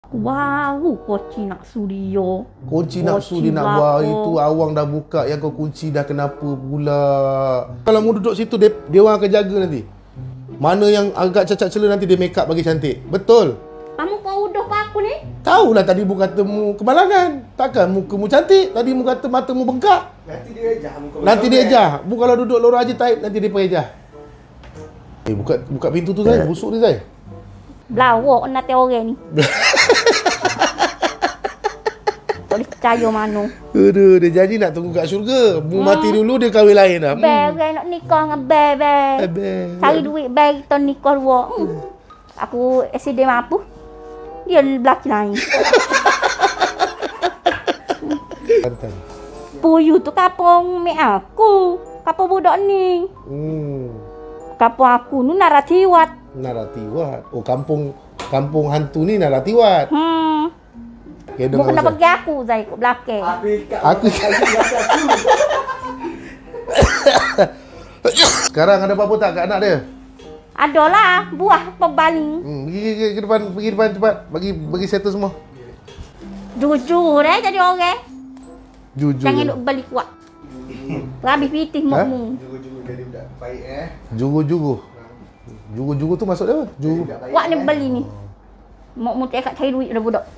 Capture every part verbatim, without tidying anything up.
Wow, kunci nak studio. Kunci nak sudi nak buat itu awang dah buka yang kau kunci dah kenapa pula. Kalau mu duduk situ dia, dia orang akan jaga nanti. Mana yang agak cacat celah nanti dia make up bagi cantik. Betul. Kamu kau udah pak aku ni? Tahulah tadi mu kata mu kemalangan. Takkan muka mu cantik. Tadi mu kata mata mu bengkak. Nanti dia ejah muka. Nanti dia ejah. Mu kalau duduk lorong Haji Taib nanti dia pakai ejah. Eh buka buka pintu tu Zai. Busuk ni Zai. Belawak nak tengok orang ni. Tak boleh percaya mana. Aduh, dia janji nak tunggu kat syurga. Mu mati dulu dia kahwin lain dah. Bear hmm. nak nikah dengan bear bear. Bear. Cari duit bear kita nikah dua. Hmm. Aku accident mampu. Dia belaki lain. Santai. Puyu tu kapong mek aku. Kapong budak ni. Hmm. Kapong aku ni naratiwat. Naratiwat. Oh, kampung kampung hantu ni Naratiwat. Hmm. Okay, Bukan nak bagi aku Zai kat belakang. Aku sekarang ada apa-apa tak kat anak dia? Adalah buah pembaling. Hmm, pergi ke, ke depan, pergi depan cepat. Bagi bagi settle semua. Jujur eh jadi orang. Jujur. Jangan duk beli kuat. Habis pitih Ha? mukmu. Jugu-jugu jadi budak baik eh. Jugu-jugu. Jugu-jugu tu maksud dia apa? Jugu. Wak ni beli ni. Mak mu tak cari duit dah budak.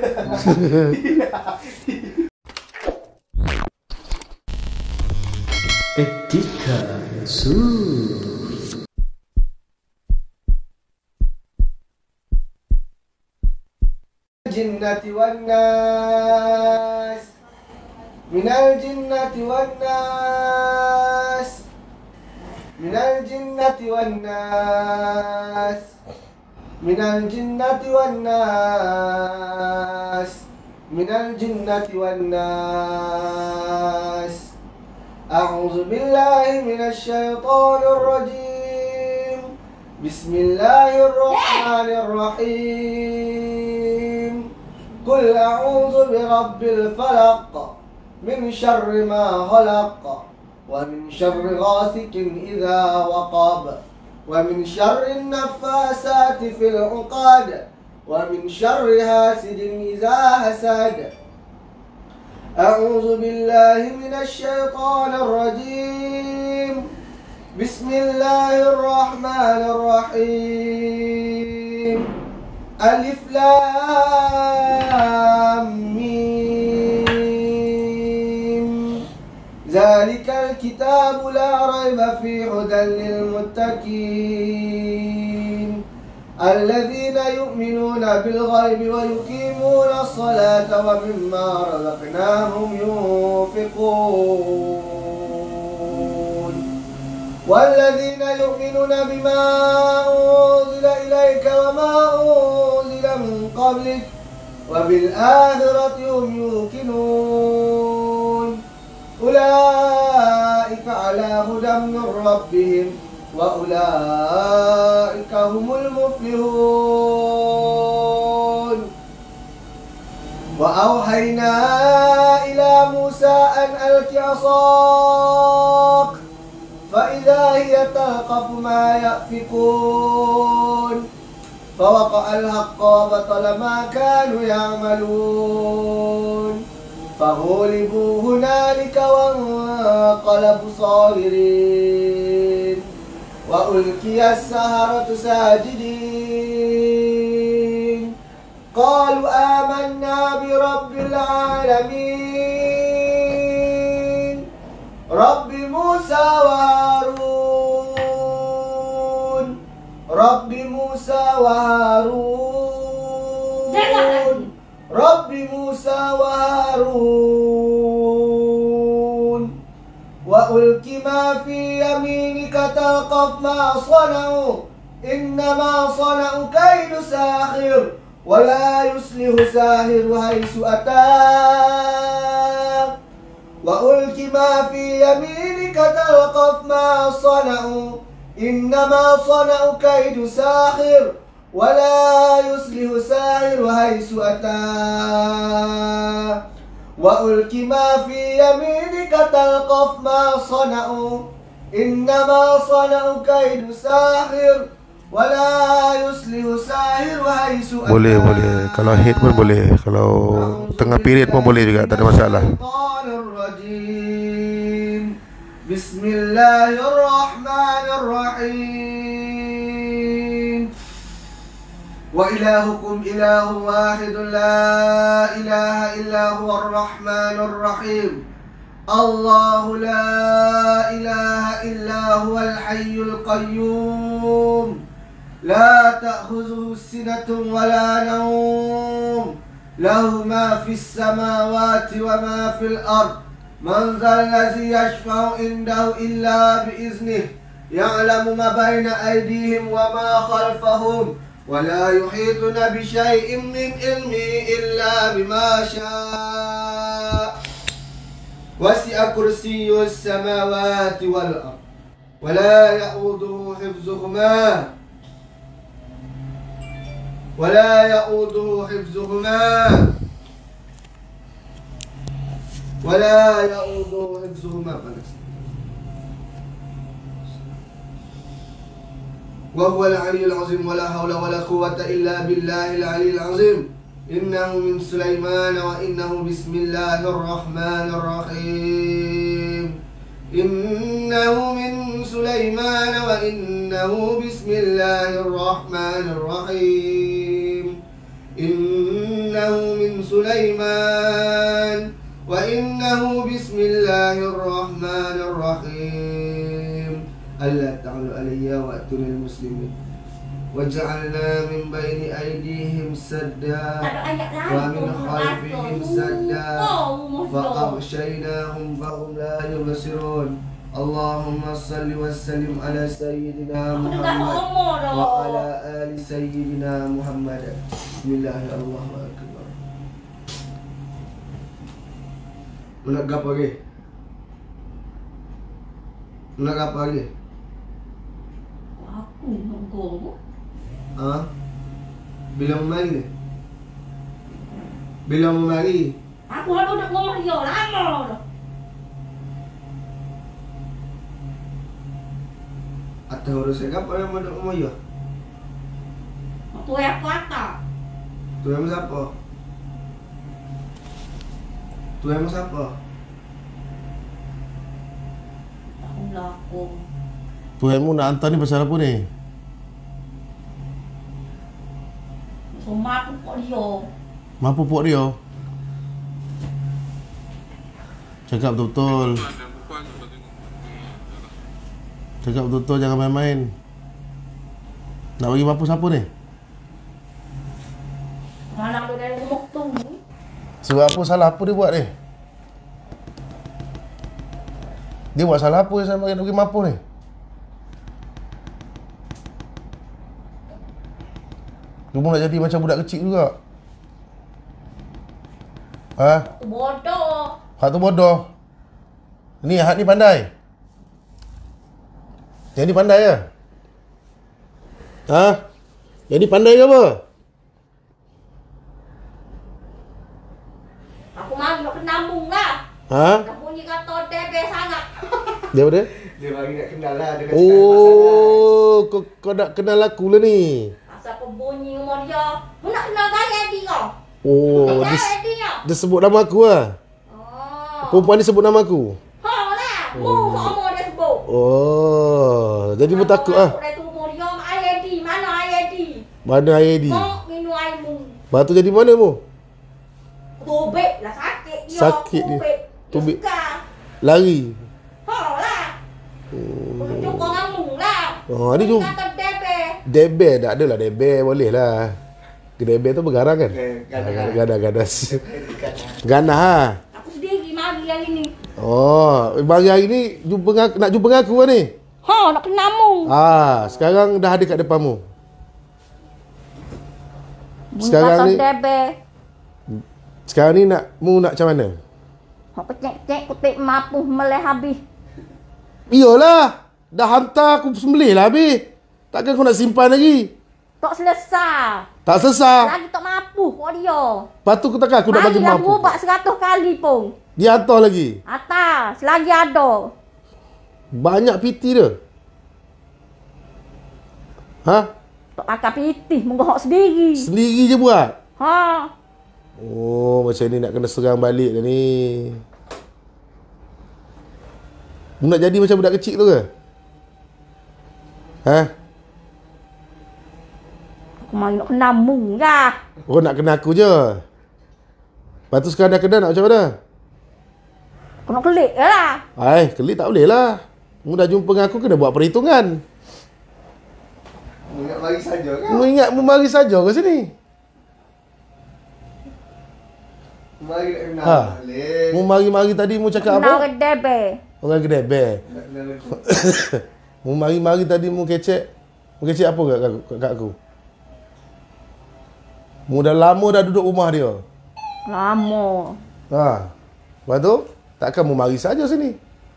Etika Su. Jinnati wan nas. Minal jinnati wan nas. Minal jinnati wan nas. Minal jinnati wan nas. Minal jinnati wan nas. A'udzu billahi minasy syaithanir rajim. Bismillahirrahmanirrahim. Qul a'udzu birabbil falaq min syarri ma khalaq wa min syarri ghasikin idza waqab wa min syarri an-naffasati fil 'uqad wa min syarri hasidin idza hasad. A'udzu billahi minasy syaithanir rajim. Bismillahirrahmanirrahim. Alif Lam Mim. Zalikal kitabu la raiba fihi hudan lil muttaqin. Alladzina yu'minuna bil ghaibi wa yuqimuna as-salata wa mimma razaqnahum yunfiqun. والذين يؤمنون بما أنزل إليك وما أنزل من قبلك وبالآخرة هم يوقنون أولئك على هدى من ربهم وأولئك هم المفلحون وأوحينا إلى موسى أن ألق عصاك فإذا هي تلقف ما يأفكون فوقع الحق وبطل ما كانوا يعملون فغلبوا هنالك وانقلبوا صاغرين وألقي السحرة ساجدين قالوا آمنا برب العالمين رب موسى وهارون رب موسى وهارون رب موسى وهارون وألقي ما في يمينك تلقف ما صنعوا إنما صنعوا كيد ساحر ولا يصلح ساحر حيث أتى وألقي ما في يمينك تلقف ما صنعوا إنما صنعوا كيد ساحر ولا يصلح ساحر حيث أتى وألقي ما في يمينك تلقف ما صنعوا إنما صنعوا كيد ساحر ولا يصلح ساهر حيث أتى. Boleh, boleh. Kalau head pun boleh. Kalau tengah period pun boleh juga, tak ada masalah. Bismillahirrahmanirrahim. Wa ilahukum ilahun wahidun la ilaha illa huwa ar-rahmanur rahim. Allahu la ilaha illa huwal hayyul qayyum. La ta'khuzuhu sinatun wa la nawm. Lahu ma fis samawati wa ma fil ard. Man dhal ladzi yashfa'u indahu illa bi iznihi. Ya'lamu ma bayna aydihim wa ma khalfahum. ولا يحيطون بشيء من علمه إلا بما شاء وسع كرسي السماوات والأرض ولا يؤوده حفظهما ولا يؤوده حفظهما ولا يؤوده حفظهما وهو العلي العظيم ولا حول ولا قوة إلا بالله العلي العظيم إنه من سليمان وإنه بسم الله الرحمن الرحيم إنه من سليمان وإنه بسم الله الرحمن الرحيم إنه من سليمان وإنه بسم الله الرحمن الرحيم ألا تعلوا علي وأتوني المسلمين وجعلنا من بين أيديهم سدا ومن خلفهم سدا فأغشيناهم فهم لا يبصرون اللهم صل وسلم على سيدنا محمد وعلى آل سيدنا محمد بسم الله الله أكبر. Menegak lagi. Menegak lagi. Aku nunggu. Ha? Bila memari ni? Bila memari? Aku dah duduk ngomong dia lama dah. Atau urus apa yang mau duduk ngomong dia? Tu yang kata. Tu yang siapa? Tu yang siapa? Aku laku. Tuhanmu nak hantar ni pasal apa ni? Semua aku kok dia. Mampu pok dia? Cakap betul-betul. Cakap betul-betul, jangan main-main. Nak bagi mampu siapa ni? Mana tu dari rumah tu? Sebab apa, salah apa dia buat ni? Dia buat salah apa sampai nak bagi mampu ni? Dia pun nak jadi macam budak kecil juga. Ha? Tu bodoh. Hak tu bodoh. Ni hak ni pandai. Yang ni pandai ke? Ha? Yang ni pandai ke apa? Aku malu nak kenambung lah. Ha? Dah bunyi kata debe sangat. Dia apa dia? Dia bagi nak kenal lah. Dia kata Oh, kau, kau nak kenal aku lah ni. Asal kau bunyi rumah dia. Mu nak kenal gaya dia kau. Oh, dia, Gaya dia. dia sebut nama aku lah. Oh. Perempuan ni sebut nama aku. Ha lah. Mu sama dia sebut. Oh, jadi mu takut lah. Dia tu umur dia mak ayah di. Mana ayah di? Mana I D? Mu minum air mu. Lepas tu jadi mana mu? Tubik lah sakit dia. Sakit dia. Tubik. Tubik. Dia suka. Lari. Ha lah. Oh. Jumpa dengan mu lah. Oh, dia jumpa. Kata debe. Debe, tak adalah debe, boleh lah. Debe tu bergarang kan? Eh, ganas. Ganas, ganas. Ganas ha. Aku sendiri mari hari ni. Oh, bagi hari ni jumpa dengan, nak jumpa dengan aku lah ni. Ha, nak kenal mu. Ah, sekarang dah ada kat depanmu. Sekarang ni, debe. sekarang ni nak mu nak macam mana? Hak kecek-kecek kutip mampu meleh habis. Iyalah, dah hantar aku sembelih lah habis. Takkan kau nak simpan lagi? Tak selesai. Tak selesai. Lagi tak mampu kau dia. Lepas tu takkan aku nak bagi Mari dah mampu. berubat seratus kali pun. Dia hantar lagi. Atas, selagi ada. Banyak piti dia. Ha? Tak pakai pitih, mengohok sendiri. Sendiri je buat? Ha. Oh, macam ni nak kena serang balik dah ni. Mu nak jadi macam budak kecil tu ke? Ha? Aku mari nak kena mu lah. Oh, nak kena aku je? Lepas tu sekarang dah kena nak macam mana? Aku nak kelik je lah. Hai, kelik tak boleh lah. Mu dah jumpa dengan aku kena buat perhitungan. Mu ingat mari saja kan? Mu ingat mu mari saja ke sini? Mari nak kenal. Ha. Boleh. Mu mari-mari tadi mu cakap Kenal apa? ke debe. Orang kedebe. Nak kenal lagi. Mu mari-mari tadi mu kecek. Mu kecek apa kat, kat, kat aku? Mu dah lama dah duduk rumah dia. Lama. Ha. Lepas tu, takkan mu mari saja sini.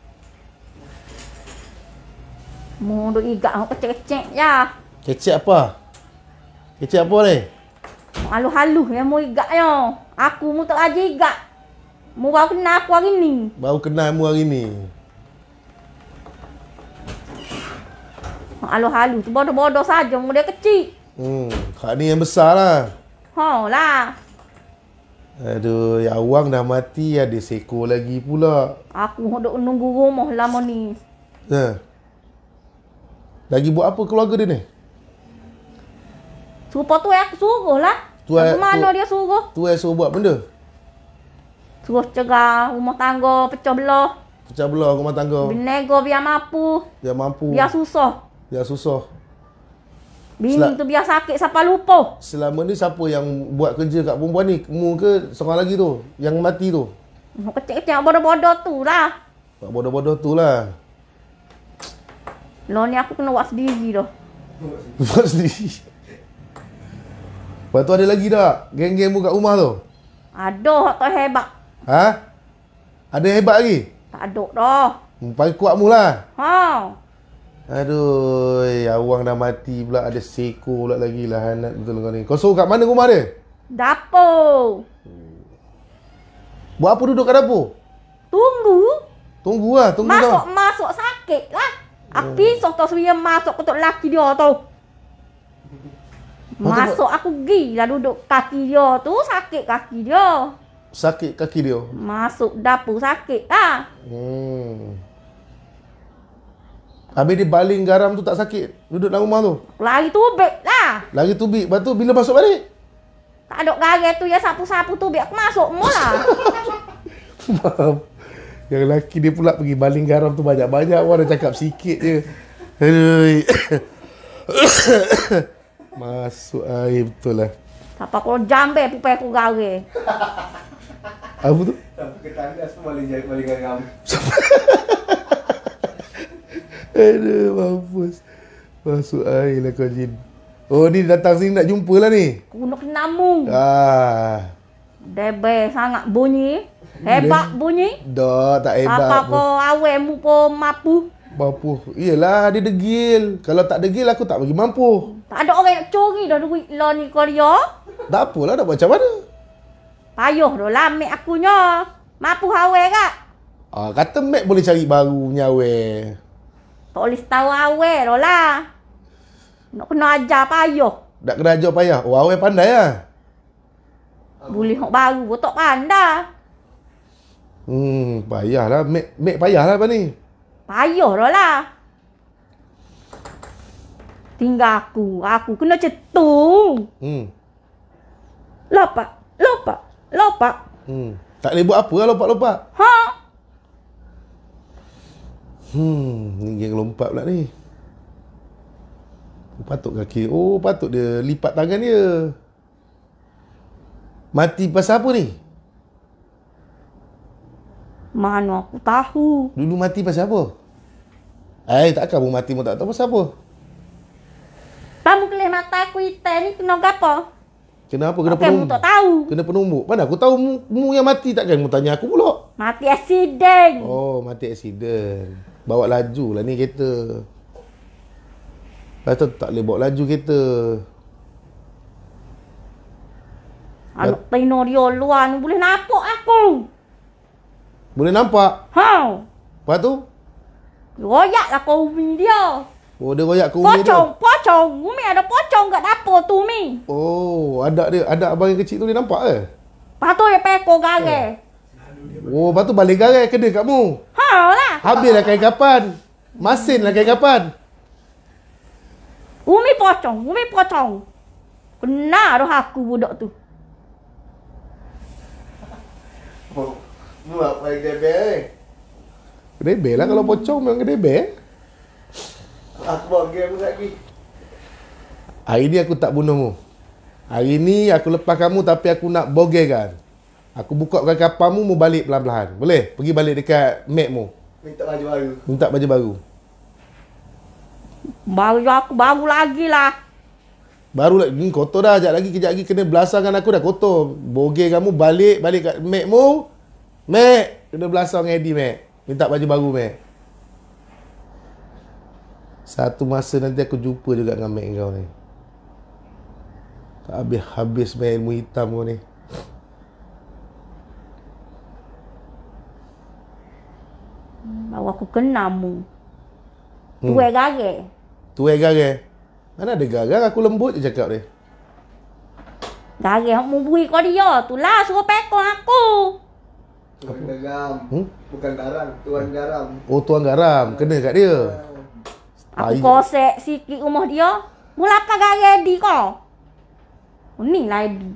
Mu duk igak aku kecek-kecek ya. Kecek apa? Kecek apa ni? Halus-halus yang mu igak yo. Aku mu tak aja igak. Mu baru kenal aku hari ni. Baru kenal mu hari ni. Halus-halus tu bodoh-bodoh saja mu dia kecil. Hmm, kak ni yang besar lah. Ha lah. Aduh, ya awang dah mati, ada seekor lagi pula. Aku duk nunggu rumah lama ni. Ha. Lagi buat apa keluarga dia ni? Suruh tu aku suruh lah. Tu Aku ai- mana tu- dia suruh? Tu yang suruh buat benda. Suruh cegah rumah tangga pecah belah. Pecah belah rumah tangga. Bernego biar mampu. Dia mampu. Biar susah. Dia susah. Bini Sel- tu biar sakit sampai lupa. Selama ni siapa yang buat kerja kat perempuan ni? Mu ke seorang lagi tu? Yang mati tu? Kecil-kecil bodoh-bodoh tu lah. Buat bodoh-bodoh tu lah. Lo ni aku kena buat sendiri dah. Buat sendiri. Lepas tu ada lagi tak? Geng-geng mu kat rumah tu? Ada hak tak hebat. Ha? Ada yang hebat lagi? Tak ada dah. Hmm, paling kuat mu lah. Ha. Aduh, awang dah mati pula. Ada seekor pula lagi lah. Hanat betul kau ni. Kau suruh kat mana rumah dia? Dapur. Buat apa duduk kat dapur? Tunggu. Tunggu lah. Tunggu Masuk, kau. masuk sakit lah. Aku pisah tau sebenarnya masuk ketuk laki dia tu. Masuk aku pergi lah duduk kaki dia tu. Sakit kaki dia. Sakit kaki dia. Masuk dapur sakit lah. Hmm. Habis dia baling garam tu tak sakit? Duduk dalam rumah tu? Lari tubik lah. Lagi tubik. Lepas tu bila masuk balik? Tak ada garis tu ya sapu-sapu tubik aku masuk mula. Maaf. Yang lelaki dia pula pergi baling garam tu banyak-banyak. Orang dah cakap sikit je. Aduh. Masuk air betul lah. Siapa kalau jambe pupai aku garis. Apa tu? Tapi ke tandas pun boleh jadi boleh garam. Aduh, mampus. Masuk air lah kau Jin. Oh, ni datang sini nak jumpa lah ni. Aku nak kenamu. Ah, Debe sangat bunyi. Hebat bunyi. dah tak hebat Apa pun. kau awemu pun mampu. Mampu. Yelah, dia degil. Kalau tak degil, aku tak bagi mampu. Tak ada orang nak curi dah duit lo ni kau dia. Tak apalah, nak buat macam mana? Payuh dah lah ambil akunya. Mampu hawe kak. Ah, kata Mac boleh cari baru punya awet. Tak boleh tahu hawe dah lah. Nak kena ajar payuh. Tak kena ajar payah. Oh, awet pandai lah. Boleh hok baru pun tak pandai. Hmm, payahlah. Mac, Mac payahlah apa ni? Payuh dah lah. Tinggal aku. Aku kena cetung. Hmm. Lopak. Lopak. Lopak. Hmm. Tak boleh buat apa lah lompat-lompat. Ha? Hmm, ni geng lompat pula ni. Patut kaki. Oh, patut dia lipat tangan dia. Mati pasal apa ni? Mana aku tahu. Dulu mati pasal apa? Eh, takkan mu mati mu tak tahu pasal apa? Kamu kelih mata aku hitam ni kena apa? Kenapa kena Okey, mu penumbuk? tak tahu. Kena penumbuk. Mana aku tahu mu, mu yang mati, takkan mu tanya aku pula. Mati aksiden. Oh, mati aksiden. Bawa laju lah ni kereta. Lepas tu tak boleh bawa laju kereta. Anak tino dia luar ni boleh nampak aku. Boleh nampak? Ha. Lepas tu? Royak lah kau umi dia. Oh, dia royak ke Umi Pocong, tu. pocong. Umi ada pocong kat dapur tu, Umi. Oh, ada dia, ada abang yang kecil tu dia nampak ke? Lepas tu dia pekor garai. Oh, lepas tu balik garai kena kat mu. Ha lah. Habislah kain kapan. Masin lah kain kapan. Umi pocong, Umi pocong. Kena dah aku budak tu. Oh, mu apa yang debel? Kedebel lah kalau pocong memang kedebel. Aku bawa game lagi. Hari ni aku tak bunuhmu. Hari ni aku lepas kamu tapi aku nak bogerkan. Aku buka kain kapanmu, mu balik pelan-pelan. Boleh? Pergi balik dekat mat mu. Minta baju baru. Minta baju baru. Baru aku baru lagi lah. Baru lagi, ni kotor dah. Sekejap lagi, kejap lagi kena belasangkan aku dah kotor. Bogey kamu balik, balik kat mat mu. Mat, kena belasang dengan Eddie, Mat. Minta baju baru, Mat. Satu masa nanti aku jumpa juga dengan Mat kau ni. Tak habis-habis main ilmu hitam kau ni. Baru aku kena mu. Hmm. Tuai garai. Tuai garai. Mana ada garai, aku lembut je cakap dia. Garai hok mu bui kau dia. Tu lah suruh pekor aku. Tuan garam. Hmm? Bukan garam, tuan garam. Oh, tuan garam. Kena kat dia. Aku Ai- kosek sikit rumah dia. Mula apa garai Eddie kau? Oh, ni lah Eddie.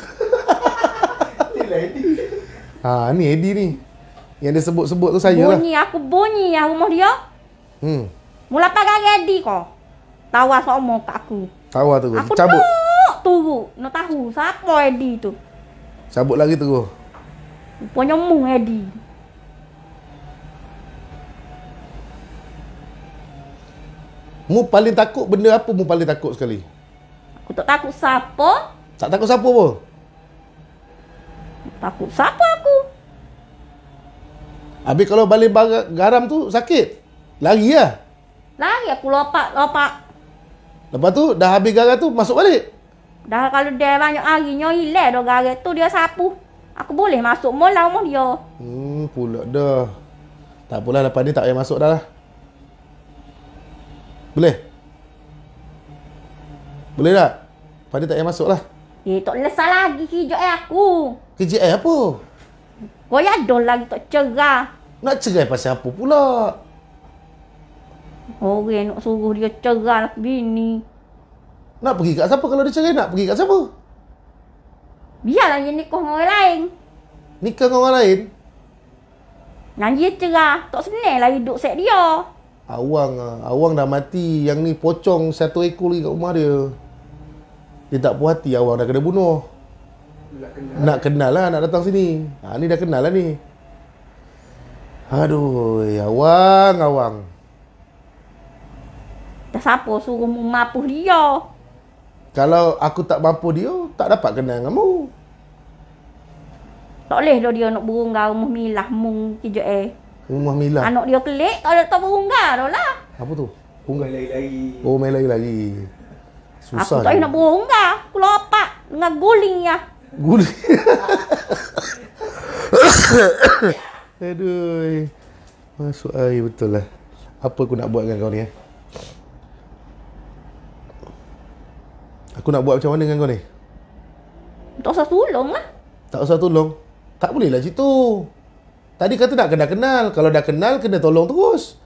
Ni lah ini. Ha, ni Eddie ni. Yang dia sebut-sebut tu saya lah. Bunyi aku bunyi lah rumah dia. Hmm. Mula apa garai Eddie kau? Tawa sama kat aku. Tawa tu. Aku Cabut. tak turut. Nak tahu siapa Eddie tu. Cabut lagi terus. Rupanya mu Eddie. Mu paling takut benda apa mu paling takut sekali? Aku tak takut siapa. Tak takut siapa pun? Takut siapa aku. Habis kalau balik bar- garam tu sakit. Lari lah. Lari aku lompat, lompat. Lepas tu dah habis garam tu masuk balik. Dah kalau dia banyak harinya hilang dah garai tu dia sapu. Aku boleh masuk mula rumah dia. Hmm, pula dah. Tak apalah, lepas ni tak payah masuk dah lah. Boleh? Boleh tak? Lepas ni tak payah masuk lah. Eh, tak lesah lagi kerja aku. Kerja eh apa? Kau ya ada lagi tak cerah. Nak cerai pasal apa pula? Orang nak suruh dia cerah lah bini. Nak pergi kat siapa kalau dia cerai? Nak pergi kat siapa? Biarlah dia nikah dengan orang lain. Nikah dengan orang lain? Yang dia cerah. Tak senang lah hidup set dia. Awang ah, Awang dah mati. Yang ni pocong satu ekor lagi kat rumah dia. Dia tak puas hati, Awang dah kena bunuh. Nak kenal. Nak kenal lah, nak datang sini. Ha, ni dah kenal lah ni. Aduh, Awang, Awang. Dah siapa suruh mu mapuh dia. Kalau aku tak mampu dia, tak dapat kenal dengan mu. Tak boleh dah dia nak berunggar rumah milah mu kerja eh. Rumah Mila. Anak dia kelik kalau tak berunggar dah lah. Apa tu? Bunga. Lagi-lagi. Oh, main lagi-lagi. Aku Susah. tak nak berunggar. Aku lompat dengan guling ya. Guli. Aduh. Masuk air betul lah. Apa aku nak buat dengan kau ni eh? Aku nak buat macam mana dengan kau ni? Tak usah tolong lah. Tak usah tolong. Tak boleh lah situ. Tadi kata nak kena kenal. Kalau dah kenal, kena tolong terus.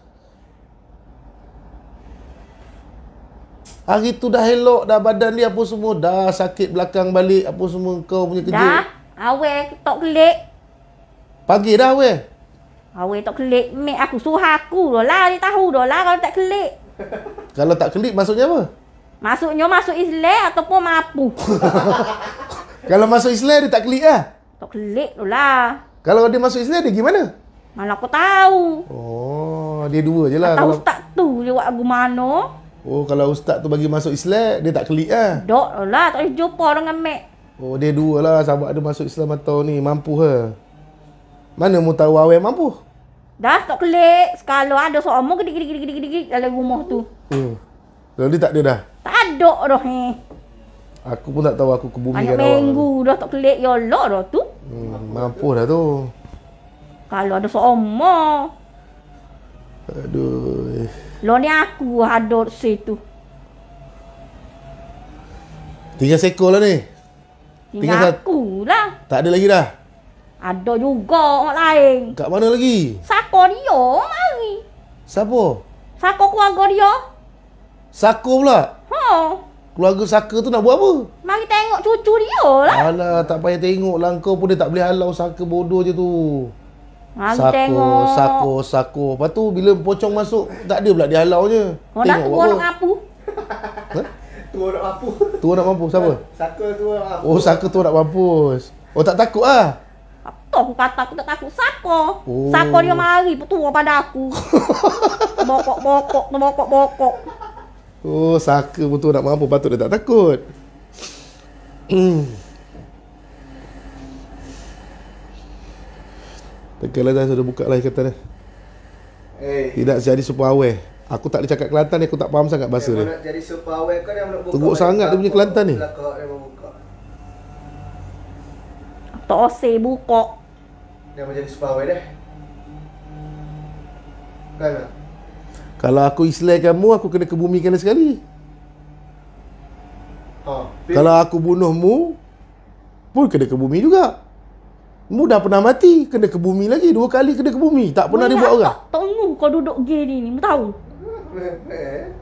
Hari tu dah elok, dah badan dia apa semua. Dah sakit belakang balik, apa semua kau punya kerja. Dah. Awal tak kelik. Pagi dah weh. Awal tak kelik. Mek aku suruh aku dah lah. Dia tahu dah lah kalau tak kelik. Kalau tak kelip maksudnya apa? Maksudnya masuk Islam ataupun mampu. Kalau masuk Islam dia tak kelip lah. Tak kelik dah lah. Kalau dia masuk Islam dia gimana? Mana aku tahu. Oh, dia dua je lah. Tahu Kalau, ustaz tu dia buat lagu mana. oh, kalau ustaz tu bagi masuk Islam, dia tak kelip lah. Dok dah lah. Tak boleh jumpa dengan Mek. Oh, dia dua lah sahabat ada masuk Islam atau ni. Mampu ha. Mana mu tahu awal mampu? Dah tak kelik. Sekali ada seorang gedik-gedik-gedik-gedik dalam rumah tu. Hmm. Kalau dia tak ada dah. Tak ada dah eh. Aku pun tak tahu aku kebumikan Banyak awak. minggu dah tak kelik. Ya Allah dah tu. Hmm, mampu dah tu. Kalau ada seorang. Aduh. Lo ni aku ada situ. Tinggal seekor lah ni. Tinggal, Tinggal sat- aku lah. Tak ada lagi dah. Ada juga orang lain. Kat mana lagi? Sako dia mari. Siapa? Sako keluarga dia. Saka pula. Ha. Keluarga Saka tu nak buat apa? Mari tengok cucu dia lah. Alah, tak payah tengok lah kau pun dia tak boleh halau Saka bodoh je tu. Mari Sako, tengok. Sako, Sako. Lepas tu bila pocong masuk, tak ada pula dia halau je. Oh, dah tua nak apa? Ha? Tua nak mampu. Tua nak mampu, siapa? Saka tua nak mampu. Oh, Saka tua nak mampus. Oh, tak takut ah? Apa aku kata aku tak takut Sako. Oh. Sako dia mari petua pada aku. Bokok-bokok, bokok-bokok. Oh, Saka betul nak mampu, patut dia tak takut. Hmm. Tekanlah dah, sudah buka lah kata dia. Eh, Tidak jadi super aware. Aku tak boleh cakap Kelantan ni, aku tak faham sangat bahasa dia dia. nak jadi super aware kau dia nak buka. Teruk sangat dia punya Kelantan ni. Belakang dia mau buka. Tak oseh buka. Dia mau jadi super aware dah. Kan? tak? Kalau aku Islam kamu, aku kena kebumikan dia sekali. Ha. Kalau aku bunuhmu, pun kena ke bumi juga. Mu dah pernah mati, kena ke bumi lagi. Dua kali kena ke bumi. Tak pernah dibuat orang. Tak tunggu kau duduk gini ni, mu tahu? Eh.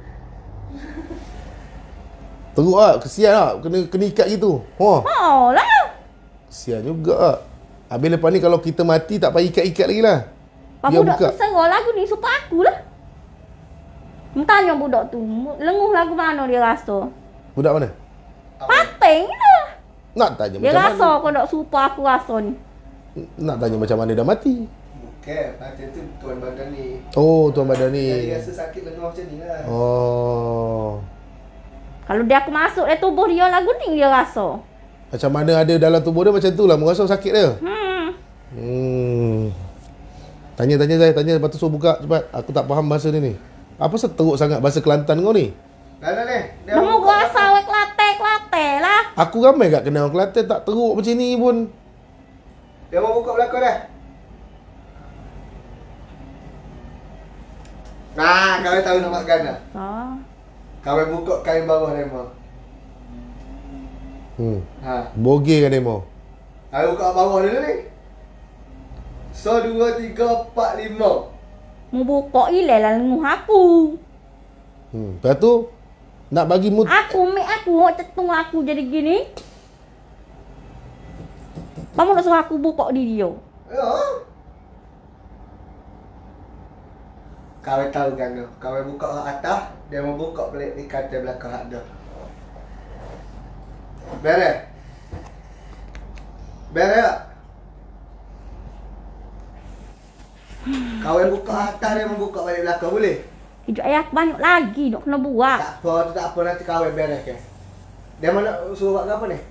Teruk lah, kesian lah. Kena, kena ikat gitu. Wah, Ha lah. kesian juga lah. Habis lepas ni kalau kita mati, tak payah ikat-ikat lagi lah. Pak Biar budak buka. tu serah lagu ni supaya aku lah. Mu tanya budak tu, mu- lenguh lagu mana dia rasa? Budak mana? Pating lah. Nak tanya Dia macam rasa mana? kau nak supaya aku rasa ni. Nak tanya macam mana dah mati. Bukan, macam tu tuan badan ni. Oh, Tuan Badan Jadi ni. rasa sakit lengan macam ni lah. Oh. Kalau dia aku masuk dalam tubuh dia lagu ni dia rasa. Macam mana ada dalam tubuh dia macam tu lah. Merasa sakit dia. Hmm. Hmm. Tanya-tanya saya, tanya lepas tu suruh buka cepat. Aku tak faham bahasa dia ni. Apa sebab teruk sangat bahasa Kelantan kau ni? Dah dah ni. Dia Kamu buka rasa awak kelate-kelate lah. Aku ramai kat kenal orang Kelantan tak teruk macam ni pun. Dia mau buka belakang dah. Nah, kau tahu nak makan dah. Ah. Kau buka kain bawah dia mau. Hmm. Ha. Bogey kan dia mau. Kau buka bawah dulu ni. So, dua, tiga, empat, lima. Mu buka ilai lah lenguh aku. Hmm. Lepas tu nak bagi mood. Aku mek aku hok cetung aku jadi gini. Kamu nak suruh aku buka di dia. Ya. Kau tahu kan tu. Kau buka ke atas, dia mau buka balik di katil belakang hak dia. Beres. Beres tak? Kau buka atas, dia mau buka balik belakang boleh? Hidup ayah aku banyak lagi nak kena buat. Tak apa, tu tak apa, nanti kau beres ke. Dia mau nak suruh buat apa ni?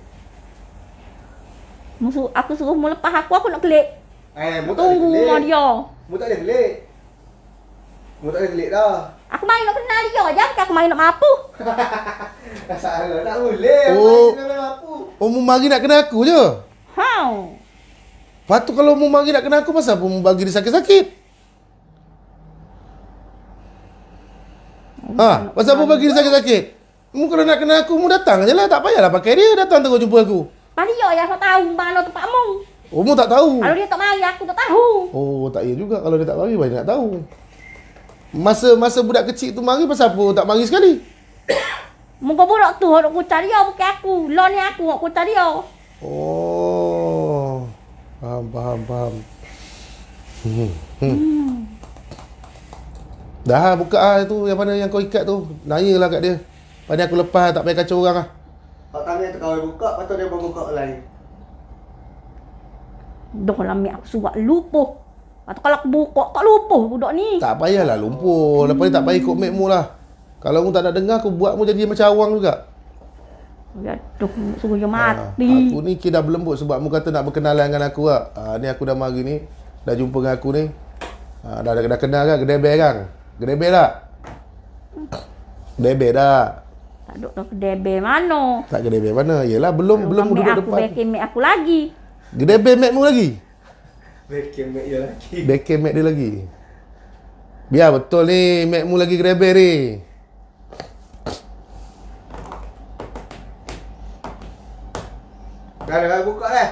Musuh aku suruh mu lepas aku aku nak klik. Eh, mu tak boleh Tunggu gelik. rumah dia. Mu tak boleh gelik. Mu tak boleh gelik dah. Aku main nak kenal dia je, bukan aku main nak mampu. Tak salah, tak boleh. Oh. Main dengan apa? Oh, mu mari nak kena aku je. Ha. Lepas tu kalau mu mari nak kena aku, pasal apa mu bagi dia sakit-sakit? Ha, pasal apa bagi dia sakit-sakit? Mu kalau nak kena aku, mu datang je lah. Tak payahlah pakai dia. Datang terus jumpa aku. Pada dia yang tak tahu mana tempat mu. Oh, mu tak tahu. Kalau dia tak mari aku tak tahu. Oh, tak ya juga. Kalau dia tak mari, banyak nak tahu. Masa masa budak kecil tu mari, pasal apa tak mari sekali? Muka budak tu nak kucar dia bukan aku. Lo ni aku nak kucar dia. Oh. Faham, faham, faham. Hmm. Hmm. Dah buka ah tu yang mana yang kau ikat tu. Nanyalah kat dia. Pada aku lepas tak payah kacau orang ah. Kau tanya tu kau buka, lepas tu dia mau buka lain. Dah lah mek aku surat lupa. Atau kalau aku buka tak lupa budak ni. Tak payahlah lumpur. Lepas ni tak payah ikut mek mu lah. Kalau mu tak nak dengar, aku buat mu jadi macam awang juga. Aduh, suruh dia Ha, mati. aku ni kira dah berlembut sebab mu kata nak berkenalan dengan aku lah. Ha, ni aku dah mari ni. Dah jumpa dengan aku ni. Ha, dah, dah, dah kenal kan? Gedebel kan? Gedebel tak? Gedebel tak? Tak duduk dah kedai bel mana. Tak gedebel mana? Yelah belum Kalau belum mek duduk aku depan. backing mek aku lagi. Gedebel mek mu lagi? Backing mek dia lagi. Backing mek dia lagi. Biar betul ni, Mac mu lagi gereber ni. Dah dah buka dah.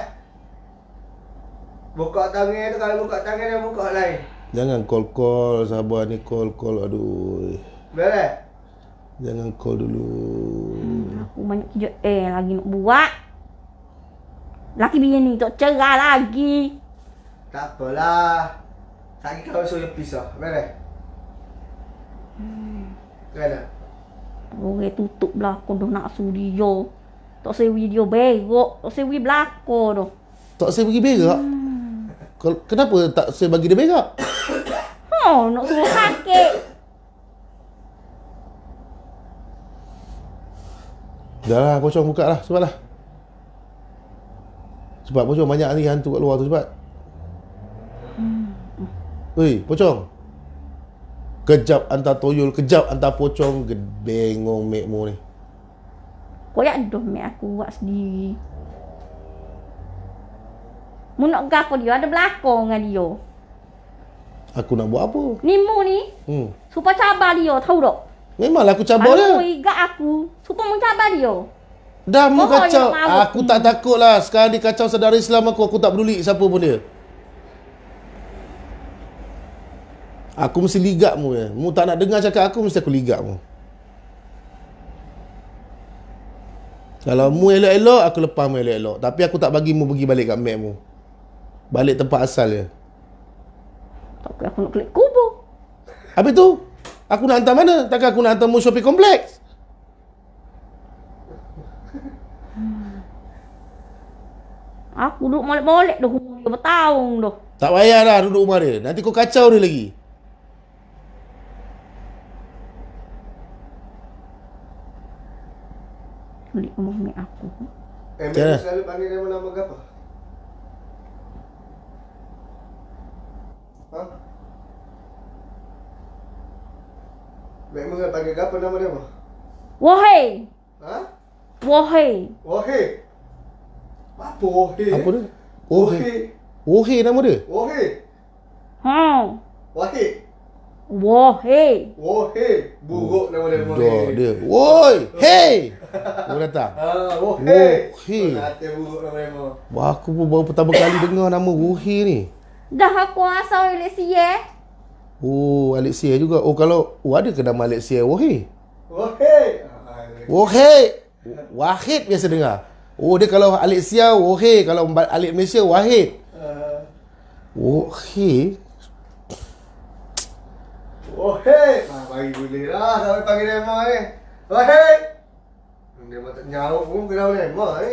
Buka tangan tu, kalau buka tangan dia buka lain. Jangan call-call, sabar ni call-call. Aduh. Beres? Jangan call dulu. Hmm, aku banyak kerja eh lagi nak buat. Laki bini tak cerah lagi. Tak apalah. Tak kira kau suruh pisah. Beres? Hmm. Kena? Orang tutup belakang dah nak suruh dia. Tak sewi dia berok. Tak sewi belakang tu. Tak saya bagi berak? Hmm. Kenapa tak saya bagi dia berak? Oh, nak suruh sakit. Dah lah, pocong buka lah. Cepatlah. Cepat, pocong. Banyak ni hantu kat luar tu. Cepat. Hmm. Oi, pocong. Kejap hantar toyol, kejap hantar pocong. Bengong mek mu ni. Koyak dah mek aku buat sendiri. Mu nak gapo dia ada belakang dengan dia. Aku nak buat apa? Ni mu ni. Hmm. Supaya cabar dia, tahu tak? Memanglah aku cabar dia. Kalau mu igat aku, supaya mu cabar dia. Dah mu Oh, kacau. ya, Aku tak takut lah. Sekarang dia kacau saudara Islam aku. Aku tak peduli siapa pun dia. Aku mesti ligat mu ya. Mu tak nak dengar cakap aku, mesti aku ligat mu. Kalau mu elok-elok, aku lepas mu elok-elok. Tapi aku tak bagi mu pergi balik kat mat mu. Balik tempat asal dia. Tapi aku nak klik kubur. Habis tu, aku nak hantar mana? Takkan aku nak hantar mu shopping kompleks? Aku duduk molek-molek dah rumah dia bertahun dah. Tak payah dah duduk rumah dia. Nanti kau kacau dia lagi. Kulit rumah mak aku. Eh, Macam mana? Mek selalu panggil dia nama apa? Ha? Mek mu selalu panggil apa nama dia apa? Wahai. Ha? Wahai. Wahai. Apa Wahai? Apa dia? Ohe. Ohe nama dia? Wahai. Ha. Wahai. Wahai. Wahai. Buruk nama dia Dah Wahai. dia. Woi, hey. Kau datang. Ha, Wahai. Wahai. Hati buruk nama dia. Wah, aku pun baru pertama kali dengar nama Wuhi ni. Dah aku asal Malaysia. Oh, Alexia juga. Oh, kalau oh, ada ke nama Alexia Wuhi? Wahai. Wuhi. Wahid biasa dengar. Oh, dia kalau Alexia Wuhi, kalau Alex Malaysia Wahid. Uh, Wuhi. Wahai. Ah, bagi boleh lah sampai panggil nama ni. Wahai. Dia mata nyaut pun kena nama ni.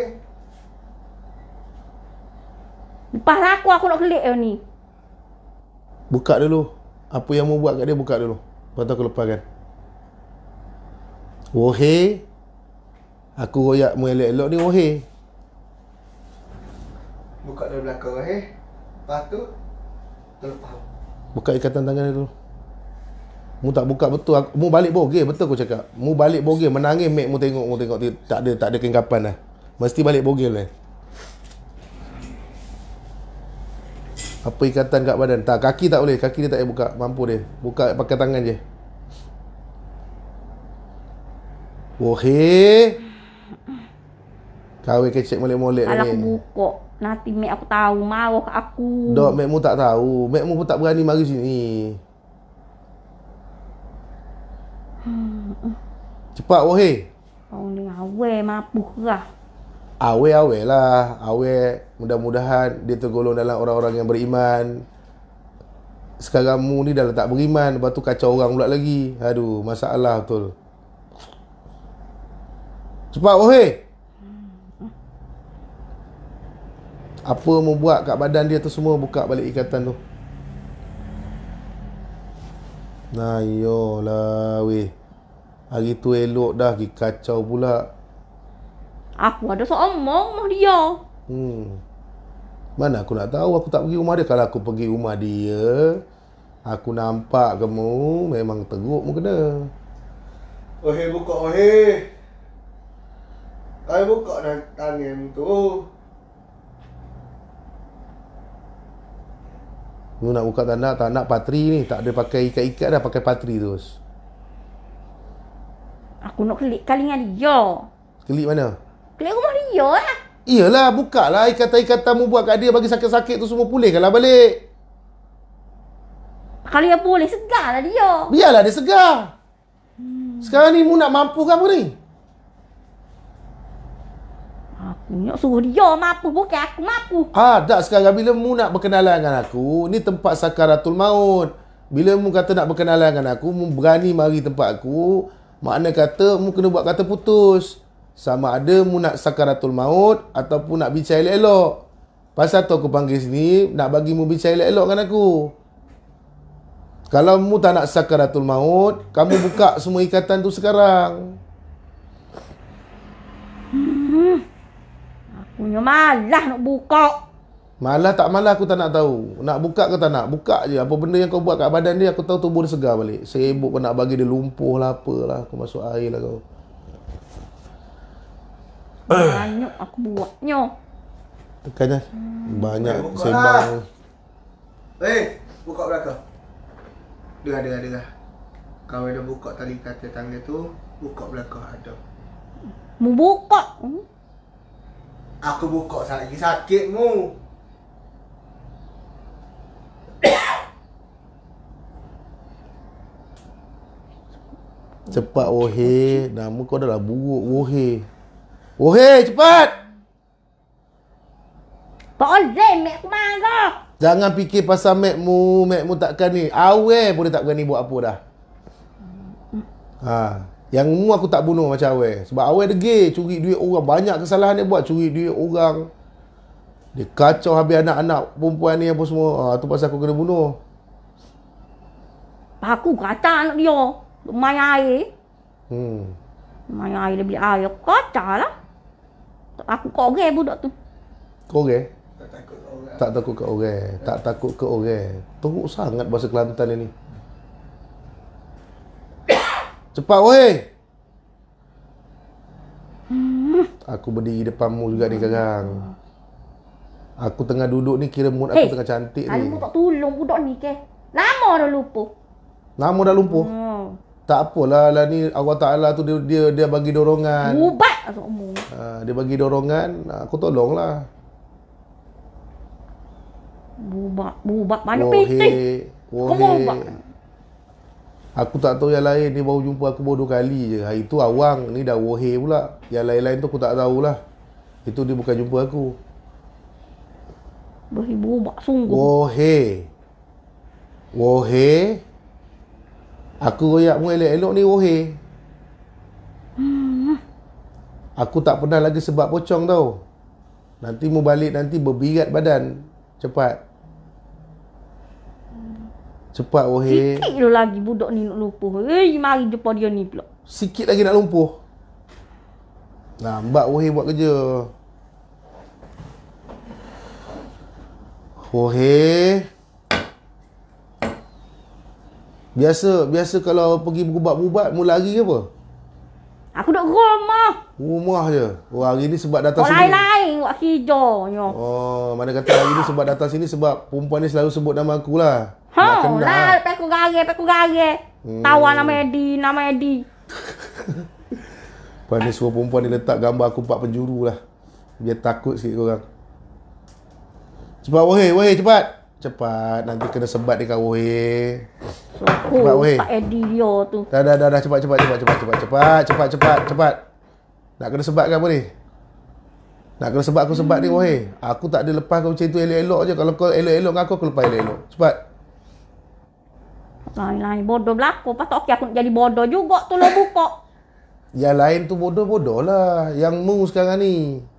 Lepas aku aku nak klik dia ni. Buka dulu. Apa yang mau buat kat dia, buka dulu. Lepas tu aku lepaskan. Wuhi. Aku royak mu elok-elok ni Wuhi. Buka dari belakang Wahai. Lepas tu terlepas. Buka ikatan tangan dia dulu. Mu tak buka betul. Aku, mu balik bogel, betul aku cakap. Mu balik bogel, menangis mek mu tengok, mu tengok tak ada tak ada kengkapan dah. Mesti balik bogel lah. Apa ikatan kat badan? Tak, kaki tak boleh. Kaki dia tak boleh buka. Mampu dia. Buka pakai tangan je. Wohe. Kawin kecek molek-molek Kalau aku ni. buka, nanti mak aku tahu marah kat aku. Dok, mek mu tak tahu. Mek mu pun tak berani mari sini. Cepat Wohe. Kau ni awal mapuh lah. Awe-awe lah. Awe, mudah-mudahan dia tergolong dalam orang-orang yang beriman. Sekarang mu ni dah tak beriman. Lepas tu kacau orang pula lagi. Aduh, masalah betul. Cepat Wohe. Apa mu buat kat badan dia tu semua, buka balik ikatan tu. Nah, yolah weh. Hari tu elok dah, pergi kacau pula. Aku ada seomong mah dia. Hmm. Mana aku nak tahu, aku tak pergi rumah dia. Kalau aku pergi rumah dia, aku nampak kamu, memang teruk mu kena. Wahai buka Wahai. Wahai buka dah tangan tu. Mu nak buka tak nak, tak nak patri ni. Tak ada pakai ikat-ikat dah, pakai patri terus. Aku nak kelik kali dengan dia. Kelip mana? Kelik rumah dia lah. Iyalah, buka lah ikatan-ikatan mu buat kat dia, bagi sakit-sakit tu semua pulihkanlah balik. Kalau dia boleh, segar lah dia. Biarlah dia segar. Hmm. Sekarang ni mu nak mampu ke apa ni? Aku nak suruh dia mampu, bukan aku mampu. Ah, tak sekarang bila mu nak berkenalan dengan aku, ni tempat sakaratul maut. Bila mu kata nak berkenalan dengan aku, mu berani mari tempat aku, makna kata mu kena buat kata putus. Sama ada mu nak sakaratul maut ataupun nak bincang elok-elok. Pasal tu aku panggil sini, nak bagi mu bincang elok-elok dengan aku. Kalau mu tak nak sakaratul maut, kamu buka semua ikatan tu sekarang. Hmm. Aku punya malas nak buka. Malah tak malah aku tak nak tahu. Nak buka ke tak nak? Buka je. Apa benda yang kau buat kat badan dia, aku tahu tubuh dia segar balik. Sibuk kau nak bagi dia lumpuh lah apalah. Aku masuk air lah kau. Banyak aku buatnya. Tekannya. Banyak Buka sembang. lah. Eh, buka belakang. Dengar, dengar, dengar. Kau dah buka tali kata tangga tu, buka belakang ada. Mu buka. Hmm? Aku buka lagi sakit mu. Cepat Wohe. Nama kau dah lah buruk Wohe. Wohe cepat. Tak boleh mek aku marah. Jangan fikir pasal mek mu, mek mu takkan ni. Awal pun dia tak berani buat apa dah. Ha, yang mu aku tak bunuh macam awal. Sebab awal degil, curi duit orang. Banyak kesalahan dia buat, curi duit orang. Dia kacau habis anak-anak perempuan ni apa semua. Ha, tu pasal aku kena bunuh. Aku kata anak dia. Main air. Hmm. Main air dia beli air. Aku kata lah. Aku korek budak tu. Korek? Tak takut orang. Tak takut ke orang. Tak takut ke orang. Teruk sangat bahasa Kelantan ini. Cepat weh. Hmm. Aku berdiri depanmu juga ni sekarang. Aku tengah duduk ni, kira mood aku Hey, tengah cantik kalau ni. mu tak tolong budak ni ke. Lama dah lupa. Nama dah lumpuh. Hmm. Tak apalah lah ni, Allah Ta'ala tu dia dia, dia bagi dorongan. Ubat asal mu. Ha, dia bagi dorongan, aku tolonglah. Bubak, bubak banyak Wohe, piti. Kau bubak. wohe. Aku tak tahu yang lain, dia baru jumpa aku baru dua kali je. Hari tu awang, ni dah wohe pula. Yang lain-lain tu aku tak tahulah. Itu dia bukan jumpa aku. Beri bubak sungguh. Wohe. Wohe. Aku royak mu elok-elok ni wohe. Hmm. Aku tak pernah lagi sebab pocong tau. Nanti mu balik nanti berbirat badan. Cepat. Cepat wohe. Sikit dulu lagi budak ni nak lupa. Eh, mari jumpa dia ni pula. Sikit lagi nak lumpuh. Nah, mbak wohe buat kerja. Wohe. Biasa, biasa kalau pergi berubat-ubat, mu lari ke apa? Aku duduk rumah. Rumah je. Oh, hari ni sebab datang Kau sini. lain-lain buat kerjanya. Oh, mana kata hari ni sebab datang sini sebab perempuan ni selalu sebut nama aku lah. Nak Ha, kenal. lah, lepas aku gare, lepas aku gare. Hmm. Tawa nama Edi, nama Edi. Lepas ni suruh perempuan ni letak gambar aku empat penjuru lah. Biar takut sikit korang. Cepat wohe, wohe cepat. Cepat, nanti kena sebat dekat wohe. Oh, Cepat, weh. Pak Edi dia tu. Dah dah dah dah cepat cepat cepat cepat cepat cepat cepat cepat cepat. Nak kena sebat ke apa ni? Nak kena sebat aku sebat ni wohe. Aku tak ada lepas kau macam tu elok-elok je. Kalau kau elok-elok dengan aku, aku lepas elok-elok. Cepat. Lain-lain bodoh belakang. Lepas tu okey aku nak jadi bodoh juga. Tolong buka. Yang lain tu bodoh-bodoh lah. Yang mu sekarang ni.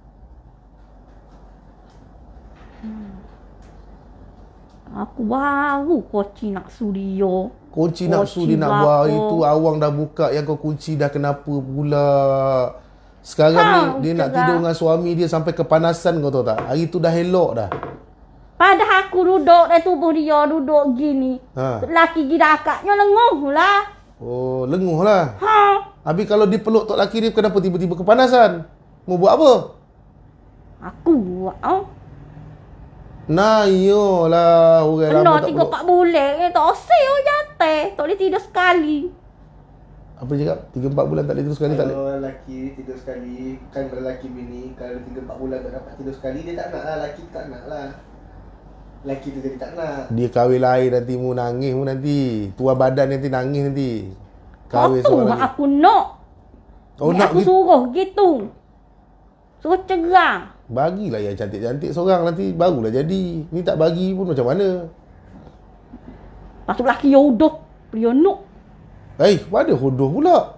Aku baru kunci nak studio. Kunci nafsu dia Kunci nak belakang. buat itu. Awang dah buka, yang kau kunci dah kenapa pula? Sekarang Ha, ni dia nak betul tidur lah. dengan suami dia sampai kepanasan, kau tahu tak? Hari tu dah elok dah. Padahal aku duduk di tubuh dia, duduk gini. Ha. Laki gila akaknya lenguh lah. Oh, lenguh lah. Ha. Habis kalau dipeluk tok laki dia, kenapa tiba-tiba kepanasan? Mau buat apa? Aku buat. Oh. Nah, iyalah orang Kena lama tak tiga peluk. empat bulan ni tak oseh oh jatuh. Tak boleh tidur sekali. Apa dia cakap? tiga empat bulan tak boleh terus sekali tak boleh. Kalau lelaki tidur sekali, kan lelaki bini, kalau tiga empat bulan tak dapat tidur sekali, dia tak nak lah, lelaki tak nak lah. Lelaki tu jadi tak nak. Dia kahwin lain nanti mu nangis mu nanti. Tua badan nanti nangis nanti. Kahwin Apa seorang mak lagi. aku nak. Oh Mak nak aku gitu. suruh gitu. Suruh cerah. Bagilah yang cantik-cantik seorang nanti barulah jadi. Ni tak bagi pun macam mana? Lepas tu lelaki yodoh. Prionuk. Eh, mana hodoh pula?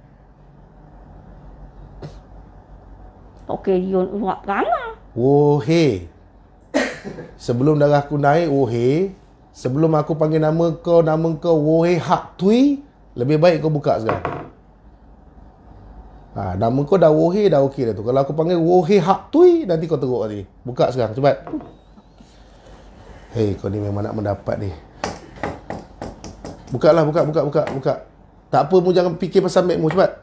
Okey dia buat perangai. Oh hey. Sebelum darah aku naik, oh hey. Sebelum aku panggil nama kau, nama kau Wohe Hak Tui, lebih baik kau buka sekarang. Ha, nama kau dah Wohe dah okey dah tu. Kalau aku panggil Wohe Hak Tui, nanti kau teruk nanti. Buka sekarang, cepat. Hei, kau ni memang nak mendapat ni. Buka lah, buka, buka, buka, buka. Tak apa, mu jangan fikir pasal mek mu, cepat.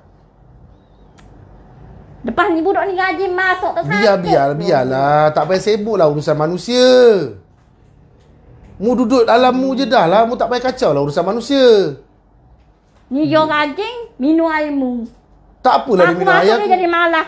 Lepas ni budak ni gaji masuk tak Biar, biar, biarlah. Tak payah sibuk lah urusan manusia. Mu duduk dalam mu je dah lah. Mu tak payah kacau lah urusan manusia. Ni dia rajin minum airmu. Tak apalah dia Aku minum masuk air dia aku. jadi malah.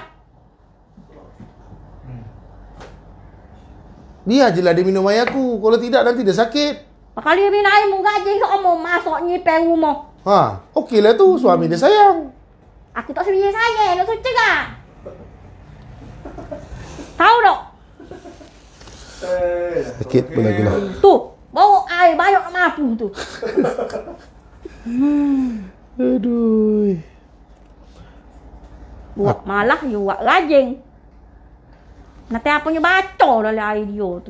Biar je lah dia minum air aku. Kalau tidak nanti dia sakit. Kalau dia minum airmu gaji sama masuk nyipeng rumah. Ha, okey lah tu. Suami dia sayang. Aku tak sedia sayang, nak suruh cerah. Tahu tak? Eh, Sakit pun lagi lah. Tu, bawa air banyak nak mampu tu. Aduh. Buat malah you buat rajin. Nanti apa punya baca dalam air dia tu.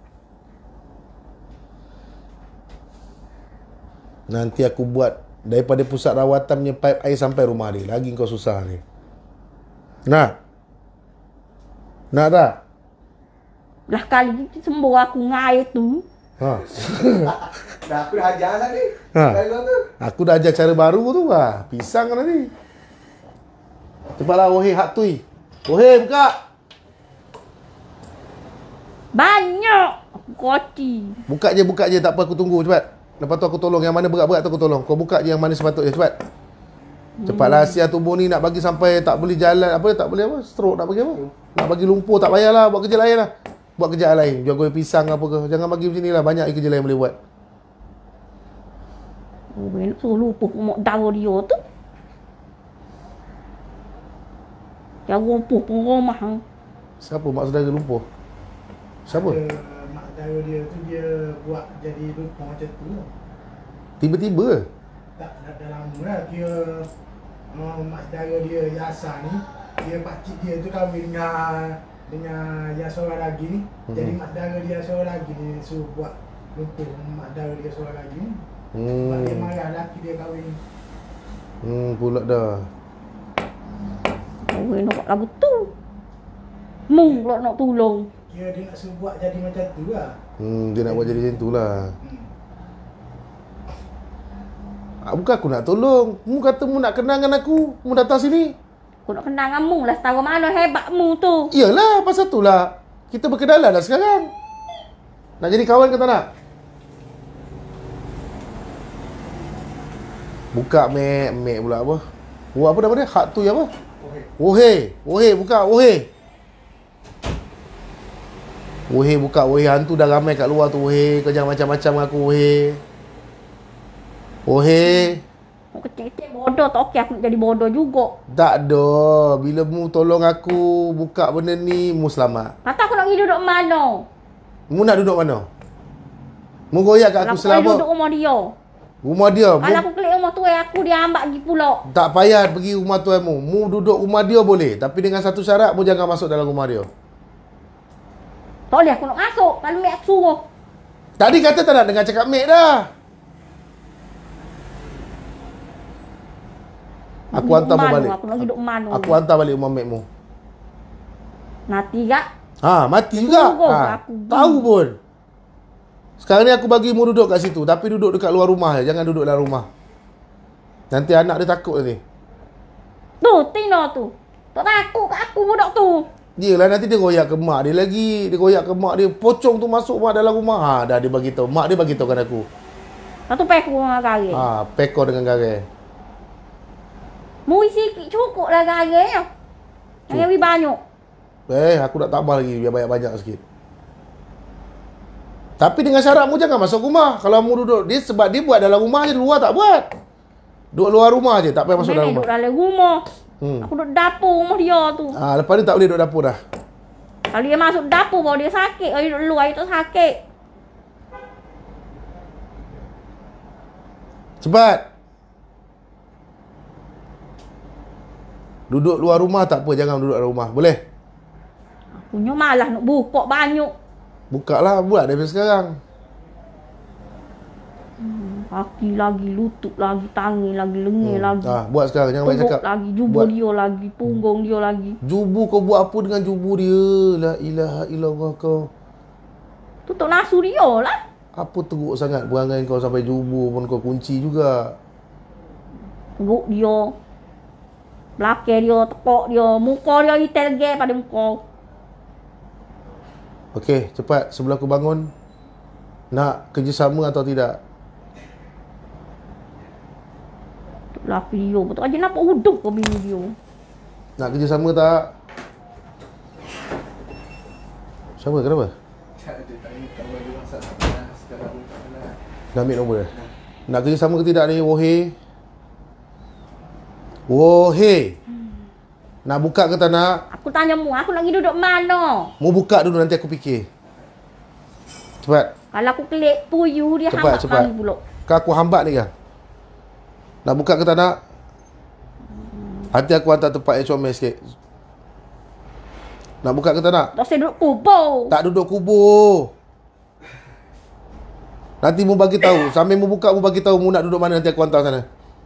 Nanti aku buat daripada pusat rawatan punya pipe air sampai rumah dia. Lagi kau susah ni. Nak? Nak tak? Lah kali sembuh aku ngair tu. Ha. dah aku dah ajar lah ni. Ha. Kalau tu. Aku dah ajar cara baru tu lah. Pisang kan nanti. Cepatlah Wohe Hak Tui. Wohe buka. Banyak aku koci. Buka je, buka je. Tak apa aku tunggu cepat. Lepas tu aku tolong. Yang mana berat-berat tu aku tolong. Kau buka je yang mana sepatutnya cepat. Cepatlah siar tubuh ni nak bagi sampai tak boleh jalan. Apa tak boleh apa? Stroke nak bagi apa? Nak bagi lumpur tak payahlah. Buat kerja lain lah. Buat kerja lain. Jual goreng pisang apa ke. Jangan bagi macam ni lah. Banyak kerja lain boleh buat. Oh, nak suruh lupa mak darah dia tu. Yang lumpuh pun rumah. Siapa mak saudara lumpur? Siapa? Dia, mak saudara dia tu dia buat jadi lupa macam tu lah. Tiba-tiba. Tak dah, dah lama lah kira uh, mak saudara dia Yasa ni, dia pakcik dia tu kahwin dengan dengan yang seorang lagi ni. Hmm. Jadi mak saudara dia seorang lagi ni suruh buat lupa mak saudara dia seorang lagi ni. Sebab dia Hmm. marah laki dia kahwin. Hmm pula dah. Oh, nak buat lagu tu. Mung pula nak tolong. Kira dia nak suruh buat jadi macam tu lah. Hmm dia nak buat jadi macam tu lah. Hmm. Ah, bukan aku nak tolong. Mu kata mu nak kenal dengan aku. Mu datang sini. Aku nak kenal dengan Mung lah. Setara mana hebatmu tu. Iyalah, pasal tu lah. Kita berkenalan dah sekarang. Nak jadi kawan ke tak nak? Buka mek, mek pula apa? Oh, apa nama dia? Hak tu apa? Wohe. Wohe, buka. Wohe. Wohe buka. Wohe, hantu dah ramai kat luar tu. Wohe, kau jangan macam-macam dengan aku. Wohe. Wohe. Aku kecil-kecil bodoh tak okey aku nak jadi bodoh juga. Tak ada. Bila mu tolong aku buka benda ni, mu selamat. Kata aku nak pergi duduk mana? Mu nak duduk mana? Mu goyak kat aku Kalau aku pergi duduk selama rumah dia. rumah dia. Kalau Mu aku klik rumah tu, aku dia ambak pergi pula. tak payah pergi rumah tuan mu. Mu duduk rumah dia boleh. Tapi dengan satu syarat, mu jangan masuk dalam rumah dia. Tak boleh aku nak masuk. Kalau mek aku suruh. Tadi kata tak nak dengar cakap mek dah. Aku Duduk hantar mu mana? balik. Aku nak duduk mana? Aku hantar balik rumah mek mu. Nanti kak. Ha, mati juga. Tunggu Ha, aku. tahu pun. Sekarang ni aku bagi mu duduk kat situ. Tapi duduk dekat luar rumah je. Jangan duduk dalam rumah. Nanti anak dia takut nanti. Tu, Tino tu. Tak takut kat aku budak tu. Dia lah nanti dia royak ke mak dia lagi. Dia royak ke mak dia. Pocong tu masuk mak dalam rumah. Ha, dah dia bagi tahu. Mak dia bagi tahu kan aku. Lepas tu pekor dengan garing. Ha, pekor dengan garing. Mu isi cukup lah garing. Yang lebih banyak. Eh, aku nak tambah lagi biar banyak-banyak sikit. Tapi dengan syarat mu jangan masuk rumah. Kalau mu duduk dia sebab dia buat dalam rumah je, luar tak buat. Duduk luar rumah je, tak payah masuk dalam rumah. Duduk dalam rumah. Hmm. Aku duduk dapur rumah dia tu. Ah, lepas ni tak boleh duduk dapur dah. Kalau dia masuk dapur baru dia sakit. Kalau dia duduk luar dia tak sakit. Cepat. Duduk luar rumah tak apa, jangan duduk dalam rumah. Boleh? Punya malah nak buka banyak. Buka lah, buat dari sekarang. Hmm, kaki lagi, lutut lagi, tangan lagi, lengan Hmm. lagi. Ah, buat sekarang, jangan banyak Perut cakap. lagi, jubu Buat. dia lagi, punggung dia lagi. Jubu kau buat apa dengan jubu dia? La ilaha illallah kau. Tutup nasu dia lah. Apa teruk sangat perangai kau sampai jubu pun kau kunci juga. Perut dia. Belakang dia, tekak dia, muka dia hitam gay pada muka. Okey, cepat sebelum aku bangun. Nak kerjasama atau tidak? Laki dia betul aja nampak huduk ke bini dia. Nak kerjasama tak? Siapa? Kenapa? Dah ambil nombor dia? Nak kerjasama ke tidak ni? Wohe? Wohe! Nak buka ke tak nak? Aku tanya mu, aku nak pergi duduk mana? Mu buka dulu nanti aku fikir. Cepat. Kalau aku klik puyu dia Cepat, hambat cepat. kali pula. Kau aku hambat ni kan? Nak buka ke tak nak? Nanti aku hantar tempat yang comel sikit. Nak buka ke tak nak? Tak saya duduk kubur. Tak duduk kubur. Nanti mu bagi tahu. Sambil mu buka, mu bagi tahu mu nak duduk mana, nanti aku hantar sana.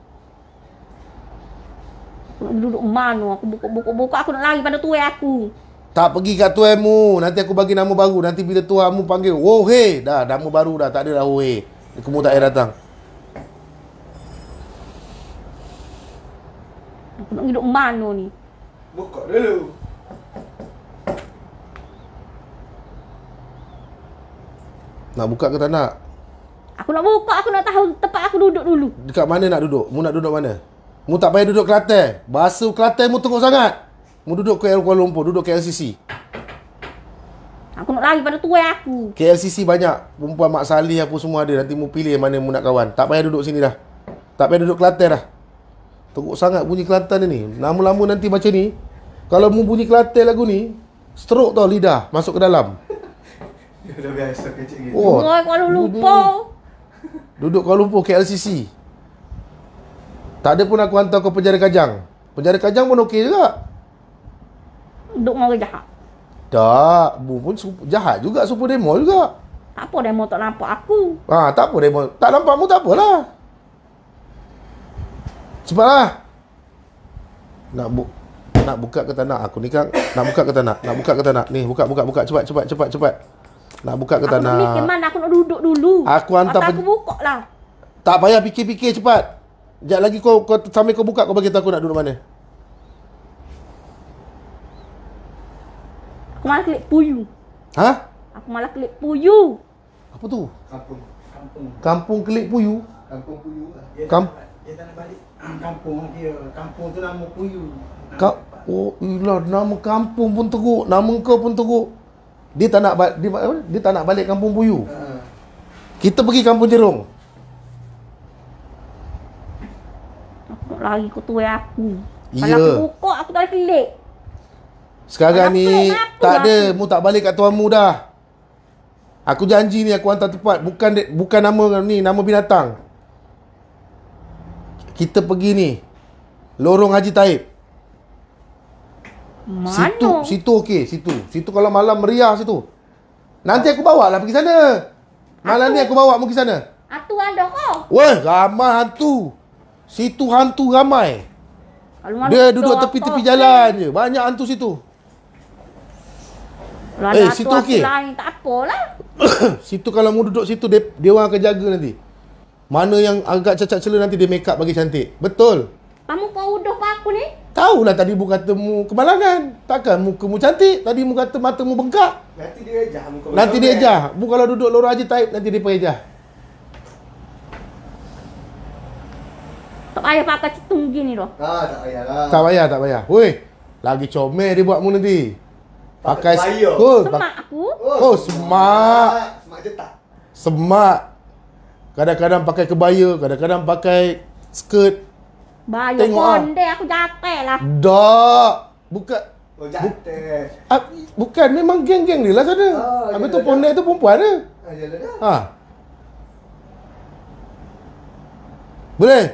Aku nak duduk mana? Aku buka-buka-buka aku nak lari pada tuai aku. Tak pergi kat tuan mu. Nanti aku bagi nama baru. Nanti bila tuan mu panggil, oh hey, dah nama baru dah. Tak ada dah oh hey. Kamu tak payah datang. Aku nak duduk mana ni? Buka dulu. Nak buka ke tak nak? Aku nak buka, aku nak tahu tempat aku duduk dulu. Dekat mana nak duduk? Mu nak duduk mana? Mu tak payah duduk Kelantan. Bahasa Kelantan mu teruk sangat. Mu duduk ke Kuala Lumpur, duduk K L C C. Aku nak lari pada tuai aku. K L C C banyak. Perempuan Mak Salih apa semua ada. Nanti mu pilih mana mu nak kawan. Tak payah duduk sini dah. Tak payah duduk Kelantan dah. Teruk sangat bunyi Kelantan ni. Lama-lama nanti macam ni. Kalau mu bunyi Kelantan lagu ni, stroke tau lidah masuk ke dalam. Dah biasa kecil gitu. Oh, Oi, Kuala Lumpur. duduk Kuala Lumpur K L C C. Tak ada pun aku hantar ke penjara Kajang. Penjara Kajang pun okey juga. Duduk dengan orang jahat. Tak, bu pun super, jahat juga, super demo juga. Tak apa demo tak nampak aku. Ha, tak apa demo. Tak nampak mu tak apalah. Cepatlah. Nak bu nak buka ke tak nak? Aku ni kan nak buka ke tak nak? Nak buka ke tak nak? Ni, buka buka buka cepat cepat cepat cepat. Nak buka ke tak Aku nak mikir nak? mana aku nak duduk dulu. Aku hantar Mata pen- aku buka lah. Tak payah fikir-fikir cepat. Sekejap lagi kau, kau sambil kau buka kau bagi tahu aku nak duduk mana. Aku malah klik puyu. Ha? Aku malah klik puyu. Apa tu? Kampung. Kampung. Kampung Kelik Puyu. Kampung Puyu lah. Dia Kamp- tak, dia tak nak balik kampung dia. Kampung tu nama Puyu. Nama Kau tempat. oh ilah, nama kampung pun teruk, nama kau pun teruk. Dia tak nak ba- dia, apa? dia tak nak balik Kampung Puyu. Ha. Kita pergi Kampung Jerung. Aku nak lari ke tuai aku. Ya. Kalau aku buka, aku tak boleh klik. Sekarang Kenapa? ni Kenapa tak ada, aku? mu tak balik kat tuan mu dah. Aku janji ni aku hantar tempat, bukan de- bukan nama ni, nama binatang. Kita pergi ni. Lorong Haji Taib. Mana? Situ, situ okey, situ. Situ kalau malam meriah situ. Nanti aku bawa lah pergi sana. Malam ni aku bawa mu pergi sana. Atu ada kau. Weh, ramai hantu. Situ hantu ramai. Kalau mana Dia tu duduk apa? tepi-tepi jalan je. Banyak hantu situ. Kalau Eh, ada situ atu aku okey. lain, tak apalah. Situ kalau mu duduk situ, dia, dia orang akan jaga nanti. Mana yang agak cacat celah nanti dia make up bagi cantik. Betul. Kamu kau udah pak aku ni? Tahulah tadi mu kata mu kemalangan. Takkan muka mu cantik. Tadi mu kata mata mu bengkak. Nanti dia ejah muka Nanti dia ejah. Mu kalau duduk lorong Haji Taib, nanti dia pergi ejah. Tak payah pakai cetung gini loh. Ah, tak payahlah. Tak payah, tak payah. Woi, lagi comel dia buat mu nanti. Pakai kebaya. oh, Semak aku. Oh, semak. Semak jetak. Semak. Kadang-kadang pakai kebaya, kadang-kadang pakai skirt. Bayar Tengok ah. konde aku jatuh lah. Dak. Bukan. Oh, jatuh. Ah, bukan, memang geng-geng dia lah sana. Oh, Habis ya tu dah, pondek tu perempuan dia. Ah, jalan dah. Ha. Boleh?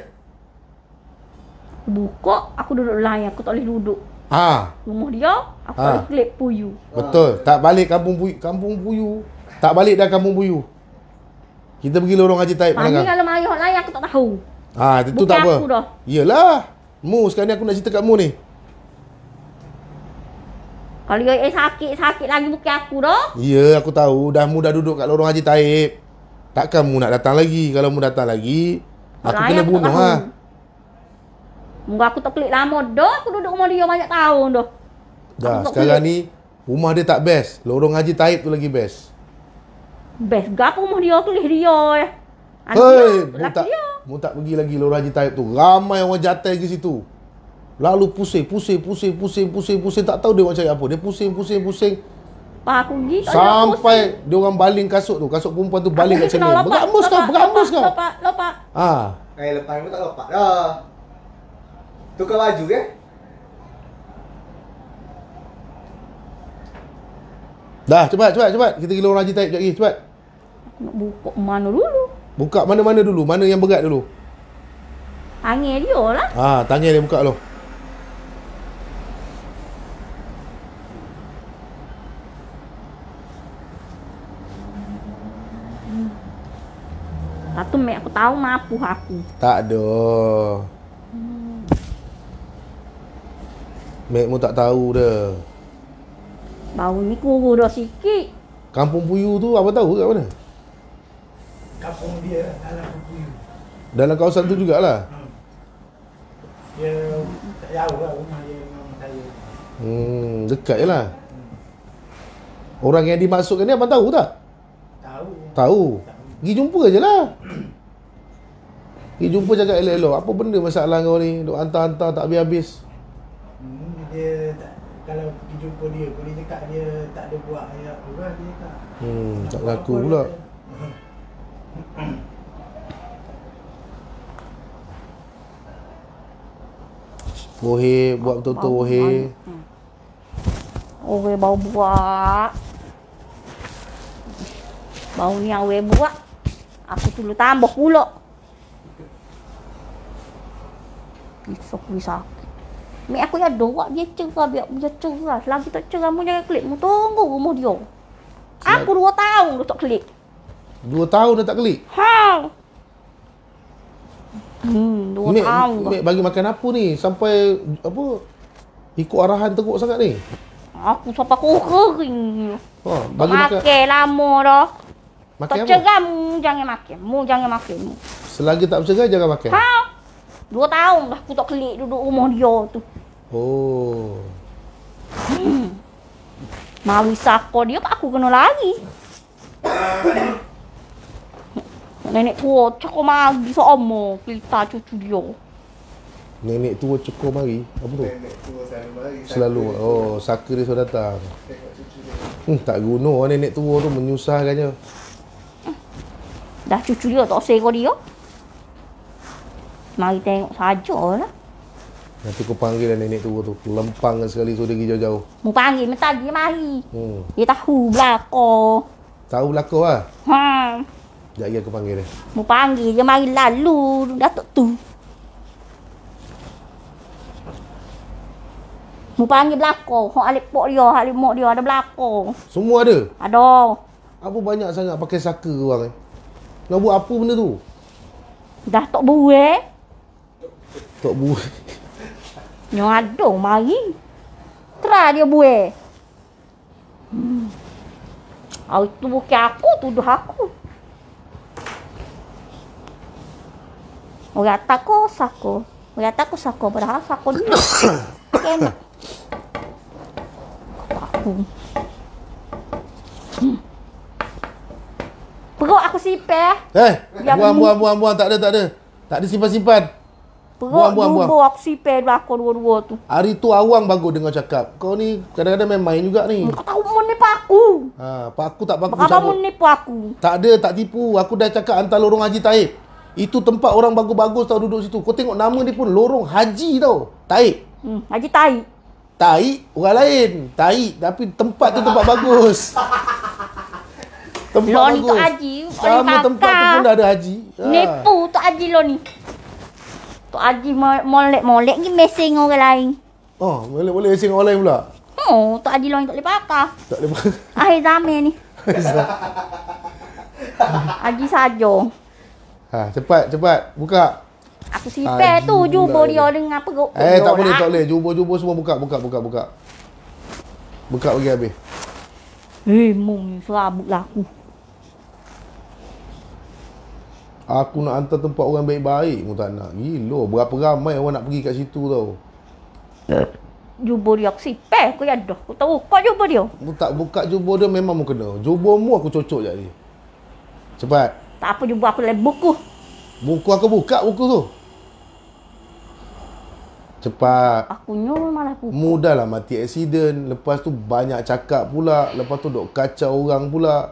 Buka, aku duduk lain. Aku tak boleh duduk. Ha. Rumah dia, aku Ah. tak boleh klik puyu. Betul. Tak balik kampung Puyu. Kampung Puyu. Tak balik dah kampung Puyu. Kita pergi lorong Haji Taib Pani Melanggang. kalau mari orang lain aku tak tahu. Ha, itu Bukan tak apa. aku dah. Yelah. Mu sekarang ni aku nak cerita kat mu ni. Kalau dia eh, sakit-sakit lagi bukan aku dah. Ya, aku tahu. Dah mu dah duduk kat lorong Haji Taib. Takkan mu nak datang lagi. Kalau mu datang lagi, aku Lain kena aku tak bunuh tahu. ha. Muka aku tak klik lama dah. Aku duduk rumah dia banyak tahun dah. Dah, Aku tak sekarang klik. ni rumah dia tak best. Lorong Haji Taib tu lagi best. Best gap rumah dia tulis dia eh. Anak Hei, dia, mu laki tak, dia. mu tak pergi lagi lorong Haji Taib tu. Ramai orang jatai ke situ. Lalu pusing, pusing, pusing, pusing, pusing, pusing. Tak tahu dia orang cari apa. Dia pusing, pusing, pusing. Pak aku pergi tak ada pusing. Sampai dia orang baling kasut tu. Kasut perempuan tu baling kat Aku kena cermin. lopak, Beramus kau, lopak, beramus kau. Lopak, lopak. Ha. Eh, lepas ni pun tak lepak dah. Tukar baju ke? Dah, cepat, cepat, cepat. Kita pergi lorong Haji Taib sekejap lagi. Cepat. Aku nak buka mana dulu? Buka mana-mana dulu. Mana yang berat dulu. Angin dia lah. Ha, tangan dia buka dulu. Satu mek aku tahu mampu aku. Tak ada. Mek mu tak tahu dah. Bau ni kuru dah sikit. Kampung Puyu tu apa tahu kat mana? Kampung dia dalam Puyu. Dalam kawasan tu jugalah. Dia tak jauh lah rumah dia dengan saya. Hmm, dekat je lah. Orang yang dimaksudkan ni abang tahu tak? Tahu. Tahu. Pergi jumpa je lah. Pergi jumpa cakap elok-elok. Apa benda masalah kau ni? Duk hantar-hantar tak habis-habis. Hmm, dia tak, kalau pergi jumpa dia, boleh cakap dia tak ada buat ayat apa lah dia tak. Hmm, Nak tak buat laku apa pula. dia. Wohe, buat betul-betul wohe. Oh, we bau buat. Bau ni yang we buat. Aku dulu tambah pula. Pisau bisa. Mek aku ya doak dia cerah biar dia cerah. Lagi tak cerah mu jangan klik. Mu tunggu rumah dia. Aku dua tahun dah tak klik. Dua tahun dah tak klik. Ha. Hmm, dua Mek, tahun dah. Mek bagi makan apa ni? Sampai apa? Ikut arahan teruk sangat ni. Aku sampai aku kering. Ha, bagi makan. Makan lama dah. Makan Tak apa? cerah mu jangan makan. Mu jangan makan mu. Selagi tak bercerai jangan makan. Ha. Dua tahun dah aku tak klik duduk rumah dia tu. Oh. Mawi sako dia aku kena lari. Nenek tua cakap magi sama kita cucu dia. Nenek tua cukur mari. Apa tu? Nenek tua selalu mari. Selalu. Oh, saka dia sudah datang. Tengok cucu dia. Hmm, tak guna orang nenek tua tu menyusahkannya. Dah cucu dia tak sera dia. Mari tengok saja lah. Nanti kau panggil lah nenek tua tu. Lempang sekali suruh dia pergi jauh-jauh. Mu panggil minta dia mari. Hmm. Dia tahu belakang. Tahu belakang lah. Ha. Sekejap lagi aku panggil dia. Mu panggil dia mari lalu datuk tu. Mu panggil belakang. Hak alik pok dia, alik mak dia ada belakang. Semua ada. Ada. Apa banyak sangat pakai saka orang eh? Nak buat apa benda tu? Dah tak buih. Tak buat. Yang ada mari. Tera dia buih. Hmm. Oh, itu bukan aku, tuduh aku. Orang tak kosak ko. Kata aku sako berapa sako dia. Enak. Kata aku. Hmm. Perut aku sipeh. Eh, Yang buang, ni- buang, buang, buang. Tak ada, tak ada. Tak ada simpan-simpan. Perut Buang, buang, buang. jumbo aku sipeh belakang dua-dua tu. Hari tu awang bagus dengar cakap. Kau ni kadang-kadang main-main juga ni. Kau tahu menipu aku. Ha, pak aku tak paku Berapa cabut. menipu aku? Tak ada, tak tipu. Aku dah cakap hantar lorong Haji Taib. Itu tempat orang bagus-bagus tau duduk situ. Kau tengok nama dia pun lorong Haji tau. Taib. Hmm, Haji Tai. Taib orang lain. Taib tapi tempat tu tempat bagus. Tempat Lo ni bagus. Tok Haji, Sama boleh tempat tu kakak. pun dah ada haji. Ha. Nipu Tok Haji lo ni. Tok Haji mo- molek-molek ni meseng orang lain. Oh, boleh-boleh sing orang lain pula. Oh, Tok Haji lo ni tak boleh pakai. Tak boleh. Akhir zaman ni. Haji saja. Ha, cepat, cepat. Buka. Aku sipeh tu Haji jumbo pula dia dia. dengan perut. Eh, tak dia boleh, lah. tak boleh. Jumbo-jumbo semua buka, buka, buka, buka. Buka bagi habis. Eh, mung ni serabut lah aku. Aku nak hantar tempat orang baik-baik pun tak nak. Gila, berapa ramai orang nak pergi kat situ tau. Jumbo dia aku sipeh aku ya dah. Aku tahu kau jumbo dia. Aku tak buka jumbo dia memang mu kena. Jumbo mu aku cocok jadi. Cepat. Tak apa jumbo aku dalam buku. Buku aku buka buku tu. Cepat. Aku nyuruh malah buku. Mudahlah mati accident. Lepas tu banyak cakap pula. Lepas tu duk kacau orang pula.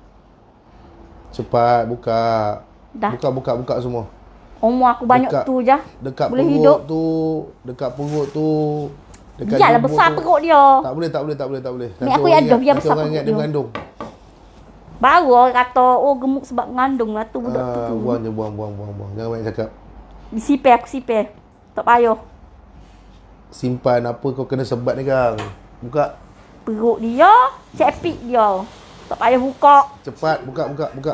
Cepat buka. Dah. Buka, buka, buka semua. Umur aku banyak Dekat- tu je. Dekat Boleh perut hidup. tu. Dekat perut tu. Dekat Biarlah jumbo besar tu. perut dia. Tak boleh, tak boleh, tak boleh, tak boleh. Ni aku yang ada, biar nanti besar orang perut ingat dia dia. mengandung. Baru orang kata, oh gemuk sebab mengandung lah tu budak Ah, tu. buang je, buang, buang, buang, buang. Jangan banyak cakap. Disipeh aku sipeh. Tak payah. Simpan apa kau kena sebat ni kang. Buka. Perut dia, cepik dia. Tak payah buka. Cepat, buka, buka, buka.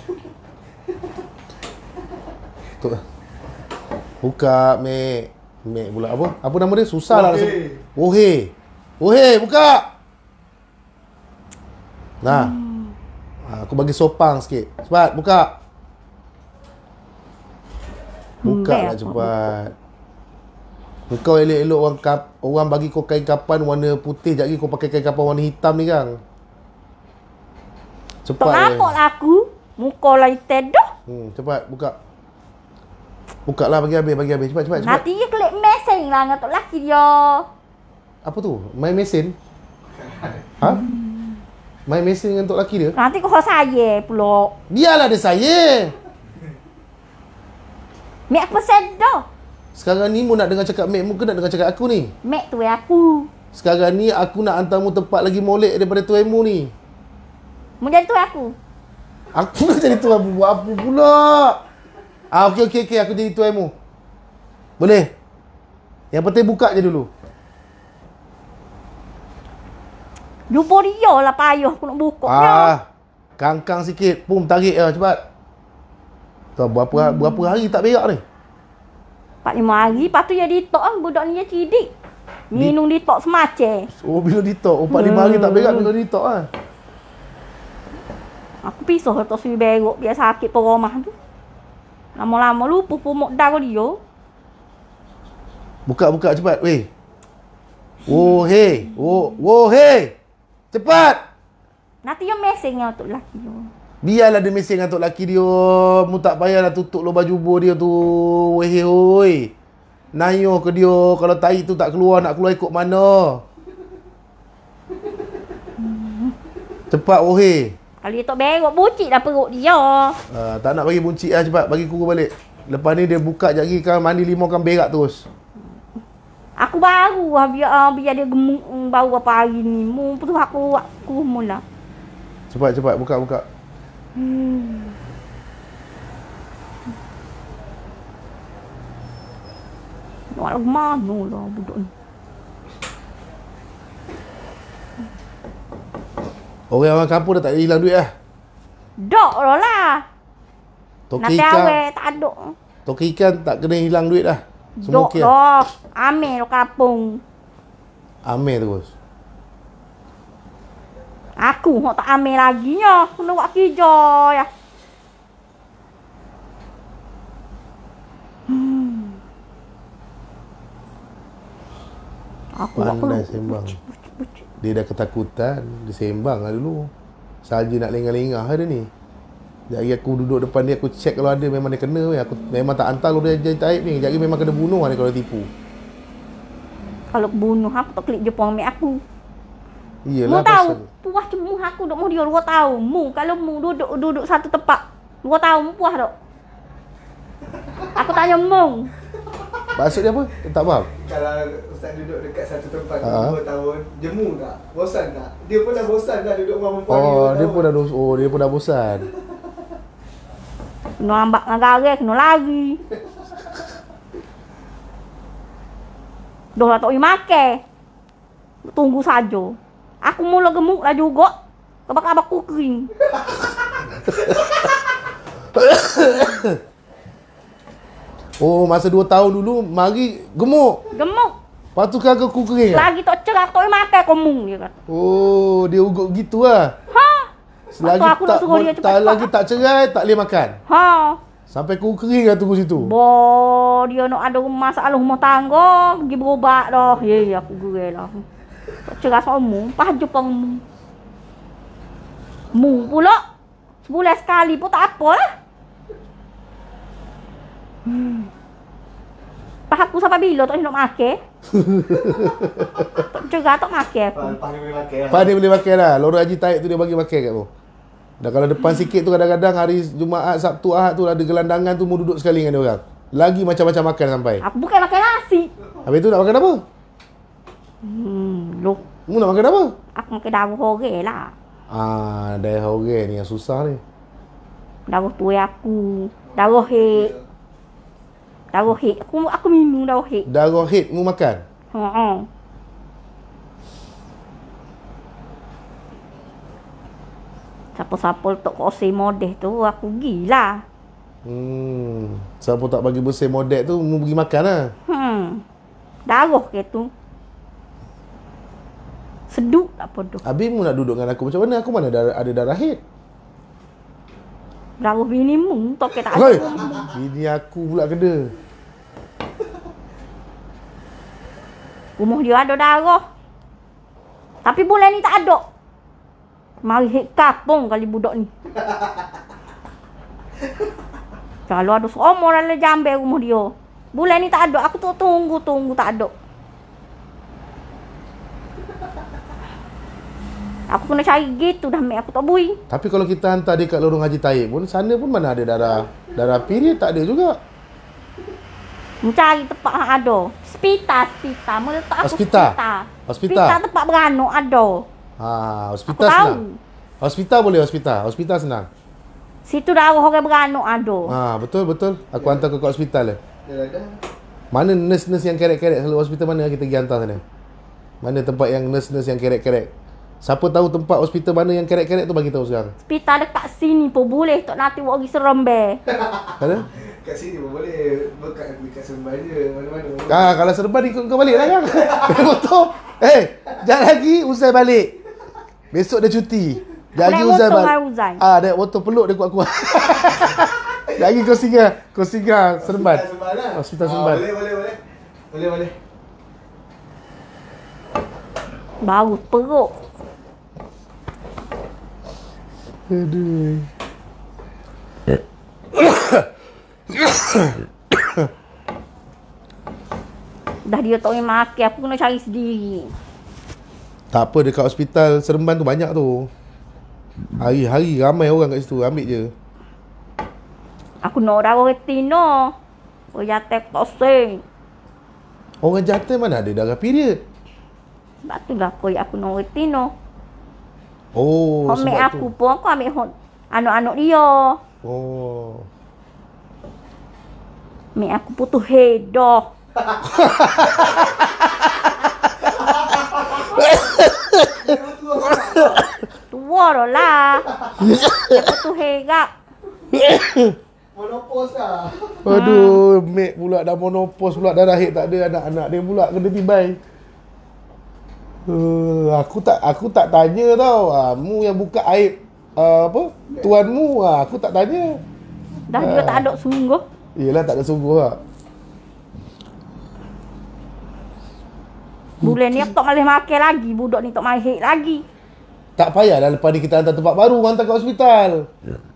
Tu. Buka, Mek. Mek pula apa? Apa nama dia? Susah lah. Wohe. Wohe. Wohe, buka. Nah. Hmm. Ha, aku bagi sopang sikit. Cepat, buka. Buka Hmm, lah baik, cepat. Kau elok-elok orang kap, orang bagi kau kain kapan warna putih, sekejap lagi kau pakai kain kapan warna hitam ni kang. Tak Cepat je. nampak lah aku. Muka lain tedah. Hmm, cepat buka. Buka lah bagi habis, bagi habis. Cepat, cepat, cepat. Nanti dia klik meseng lah dengan tok laki dia. Apa tu? Main mesin? Ha? Main mesin dengan tok laki dia? Nanti kau saya pula. Biarlah dia saya. Mek apa sedar? Sekarang ni mu nak dengar cakap Mek mu ke nak dengar cakap aku ni? Mek tu aku. Sekarang ni aku nak hantar mu tempat lagi molek daripada tuan mu ni. Mu jadi tu aku. Aku nak jadi tuan mu buat apa pula? Ah, okey, okey, okey. Aku jadi tuan mu. Boleh? Yang penting buka je dulu. Jumpa dia lah payah aku nak buka dia. Ah, kangkang sikit. Pum, tarik lah cepat. Tu berapa hmm. berapa hari tak berak ni? empat lima hari. Lepas tu dia ditok kan. Budak ni dia cidik. Minum ditok semacam. Oh, bila ditok. Oh, empat lima hari tak berak bila ditok ah. Aku pisah letak suri berok. Biar sakit peromah tu. Lama-lama lupa pumuk darah dia. Buka, buka cepat. Weh. Oh, hey. Oh, oh, hey. Cepat. Nanti dia meseng dengan tok laki dia. Biarlah dia mesin dengan tok laki dia. Mu tak payahlah tutup lubang jubur dia tu. Weh, hoi. Nayo ke dia. Kalau tahi tu tak keluar, nak keluar ikut mana? Cepat, oh, hey. Kalau dia tak berok, bucik dah perut dia. Uh, tak nak bagi buncit lah cepat. Bagi kuku balik. Lepas ni dia buka sekejap lagi kan mandi lima kan berak terus. Aku baru lah biar, uh, biar dia gemuk um, baru berapa hari ni. Mu tu aku aku mula. Cepat, cepat. Buka, buka. Hmm. Nak lagu mana lah budak ni. Orang-orang kampung dah tak hilang duit lah. Dok lah lah. Toki Nanti ikan. awet tak ada. Toki ikan tak kena hilang duit lah. Semua Dok okey lah. lah. Amir lah kapung. Amir terus. Aku nak tak ambil lagi ya. Kena buat kerja ya. Hmm. Pandai sembang. Dia dah ketakutan, dia sembang lah dulu. Saja nak lengah-lengah dia ni. Jadi aku duduk depan dia, aku check kalau ada memang dia kena. Aku memang tak hantar kalau dia jadi taib ni. Jadi memang kena bunuh lah dia kalau tipu. Kalau bunuh aku tak klik jepang mek aku. Iyalah Mu tahu, pasal puas cemu aku duk mu dia dua tahun. Mu kalau mu duduk duduk satu tempat dua tahun mu puas tak? Aku tanya mu. maksud dia apa? Tak faham. Kalau ustaz duduk dekat satu tempat Ha? dua tahun, jemu tak? Bosan tak? Dia pun dah bosan dah duduk dengan perempuan ni Oh, dua dia tahun. pun dah dos- oh, dia pun dah bosan. Kena ambak dengan garek, kena lari. Dah lah tak boleh makan. Tunggu saja. Aku mula gemuk lah juga. Kabak-kabak aku kering. Oh, masa dua tahun dulu mari gemuk. Gemuk. Lepas tu kan aku kering ah. Lagi tak cerah, tak boleh makan kamu, dia kata. Oh, dia ugut gitu lah. Ha? Selagi Lepas tu aku nak tak, suruh dia tak cepat-cepat. lagi tak cerai, tak boleh makan. Ha? Sampai ku kering lah tunggu situ. Bo, dia nak ada masalah rumah tangga, pergi berubat dah. Ye, aku gerai lah. Tak cerah sama mu, paham jumpa mu. Mu pula, sebulan sekali pun tak apa lah. Hmm. Pah aku sampai bila tak nak makan? Tak cerah tak makan aku. Lepas ni boleh makan lah. Lepas dia boleh makan lah. Lorong Haji Taib tu dia bagi makan kat tu. Dah kalau depan sikit tu kadang-kadang hari Jumaat, Sabtu, Ahad tu ada gelandangan tu mu duduk sekali dengan dia orang. Lagi macam-macam makan sampai. Aku bukan makan nasi. Habis tu nak makan apa? Hmm, loh. Mu nak makan apa? Aku makan darah orang lah. Ah, daerah orang ni yang susah ni. Darah tu aku. Darah hek. Darah hek. Aku aku minum darah hek. Darah head mu makan? Ha. Siapa-siapa letak kursi modeh tu aku gila. Hmm. Siapa tak bagi bersih modek tu mu pergi makan lah. Hmm. Darah ke tu. Seduk tak podoh. Habis mu nak duduk dengan aku macam mana? Aku mana ada, ada darah head? Darah bini mu tak ke tak Hoi. ada. Bini aku pula kena. Rumah dia ada darah. Tapi bulan ni tak ada. Mari hek kapung kali budak ni. Kalau ada seorang dalam jambe rumah dia. Bulan ni tak ada. Aku tu tunggu tunggu tak ada. Aku kena cari gitu dah mek aku tak bui. Tapi kalau kita hantar dia kat lorong Haji Taib pun, sana pun mana ada darah darah period, tak ada juga. Mencari tempat yang ada. Hospital, hospital. Meletak aku Hospital? hospital. Hospital? Hospital tempat beranak ada. Ha, Aku hospital tahu. senang. Hospital boleh hospital. Hospital senang. Situ darah orang beranak ada. Ha, betul betul. Aku hantar kau kat hospital lah. Dah dah. Mana nurse-nurse yang kerek-kerek selalu hospital mana kita pergi hantar sana? Mana tempat yang nurse-nurse yang kerek-kerek? Siapa tahu tempat hospital mana yang kerek-kerek tu bagi tahu sekarang. Hospital dekat sini pun boleh. Tak nanti buat pergi serembe. Ada? Kat sini pun boleh. Bukan dekat Seremban je. Mana-mana. Ah, kalau serban ikut kau balik lah kan. Motor. Eh, jangan lagi Uzai balik. Besok dia cuti. Sekejap lagi Naik Uzai motor balik. dengan Uzai. Ah, naik motor peluk dia kuat-kuat. Sekejap lagi kau singgah. Kau singgah Seremban. Hospital Seremban lah. Hospital Ah, Seremban. Boleh, boleh, boleh. Boleh, boleh. Bau perut. Aduh. Dah dia tak boleh makan. Aku kena cari sendiri. Tak apa, dekat hospital Seremban tu banyak tu. Hari-hari ramai orang kat situ. Ambil je. Aku nak darah retina. Oh, jatek tak sing. Orang jantan mana ada darah period? Sebab tu lah aku, aku nak retina. Oh, Ambil sebab aku tu. pun aku ambil hot anak-anak dia. Oh. Ambil aku putus hedah. Tua dah lah. Dia putus hedah. Monopos lah. Aduh, mek pula dah monopos pula, darah head tak ada, anak-anak dia pula kena tibai. Uh, aku tak aku tak tanya tau. Ah, mu yang buka aib uh, apa? Tuanmu. Ah, aku tak tanya. Dah dia tak ada sungguh. Yelah, tak ada sungguh lah. Bulan ni aku tak boleh makan lagi. Budak ni tak mahir lagi. Tak payahlah lepas ni kita hantar tempat baru, hantar ke hospital.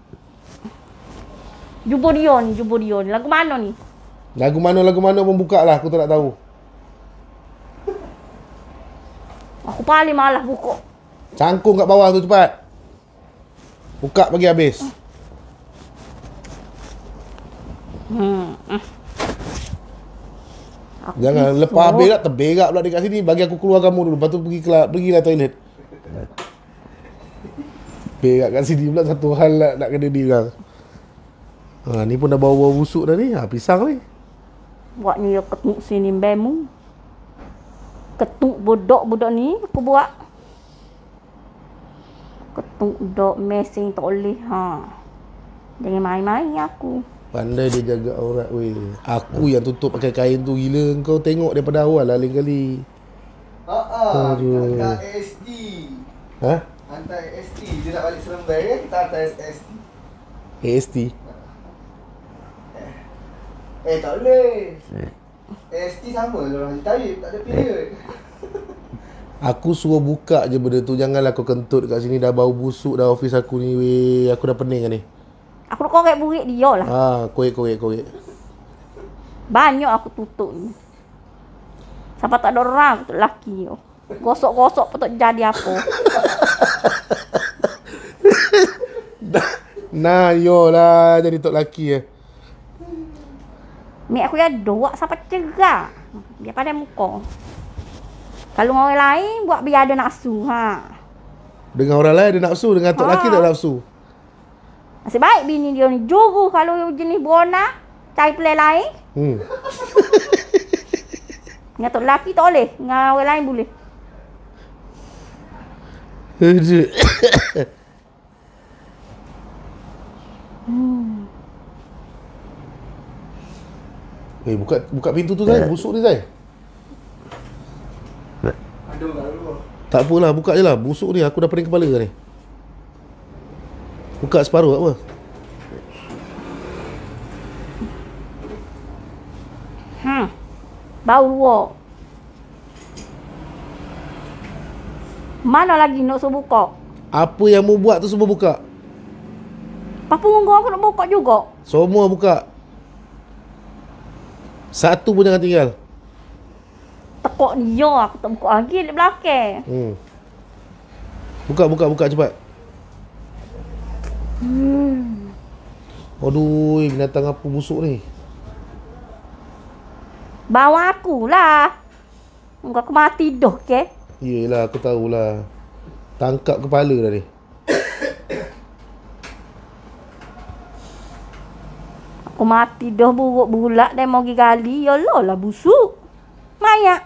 Jumpa dia ni, jumpa dia ni. Lagu mana ni? Lagu mana, lagu mana pun buka lah, aku tak nak tahu. Aku paling malas buka. Cangkung kat bawah tu cepat. Buka bagi habis. Hmm. Aku Jangan risau. lepas habis tak terberak pula dekat sini. Bagi aku keluar kamu dulu. Lepas tu pergi kelas, pergilah toilet. Berak kat sini pula satu hal nak, nak kena dia orang. Ha, ni pun dah bau-bau busuk dah ni. Ha, pisang ni. Buat ni ketuk sini bemu. Ketuk budak-budak ni aku buat. Ketuk budak mesin tak boleh. Ha. Jangan main-main aku. Pandai dia jaga aurat weh. Aku yang tutup pakai kain tu gila. Kau tengok daripada awal lah lain kali. Haa, Aduh. hantar A S D. Ha? Hantar A S D. Dia nak balik Seremban kan, kita hantar A S D. A S T. Eh, tak boleh. A S D sama je orang Haji Taib, tak ada period. Aku suruh buka je benda tu. Janganlah kau kentut kat sini. Dah bau busuk dah office aku ni weh. Aku dah pening kan ni. Aku nak korek burik dia lah. Ha, korek korek korek. Banyak aku tutup ni. Siapa tak ada orang tu lelaki tu. Gosok-gosok pun tak jadi apa. Nah, yolah jadi tok laki ya. Mek aku ya doak sampai cerah. Dia pada muka. Kalau orang lain buat biar ada nafsu. Ha. Dengan orang lain ada nafsu, dengan tok Ha. laki tak nafsu. Nasib baik bini dia ni juru kalau jenis berona cari pelai lain. Hmm. Dengan tok lelaki tak boleh. Dengan orang lain boleh. Aduh. Hmm. Eh, buka buka pintu tu Zai. Busuk ni Zai. Ada kat luar. Tak apalah, buka je lah. Busuk ni, aku dah pening kepala ni. Buka separuh tak apa. Hmm. Bau luar. Mana lagi nak suruh buka? Apa yang mu buat tu semua buka. Apa punggung aku nak buka juga. Semua buka. Satu pun jangan tinggal. Tekok dia aku tak buka lagi di belakang. Hmm. Buka, buka, buka cepat. Hmm. Aduh, binatang apa busuk ni? Bawa aku lah. Enggak aku mati dah ke? Yelah, aku tahulah. Tangkap kepala dah ni. Aku mati dah buruk bulat dan mau pergi gali. Yalah lah busuk. Mayat.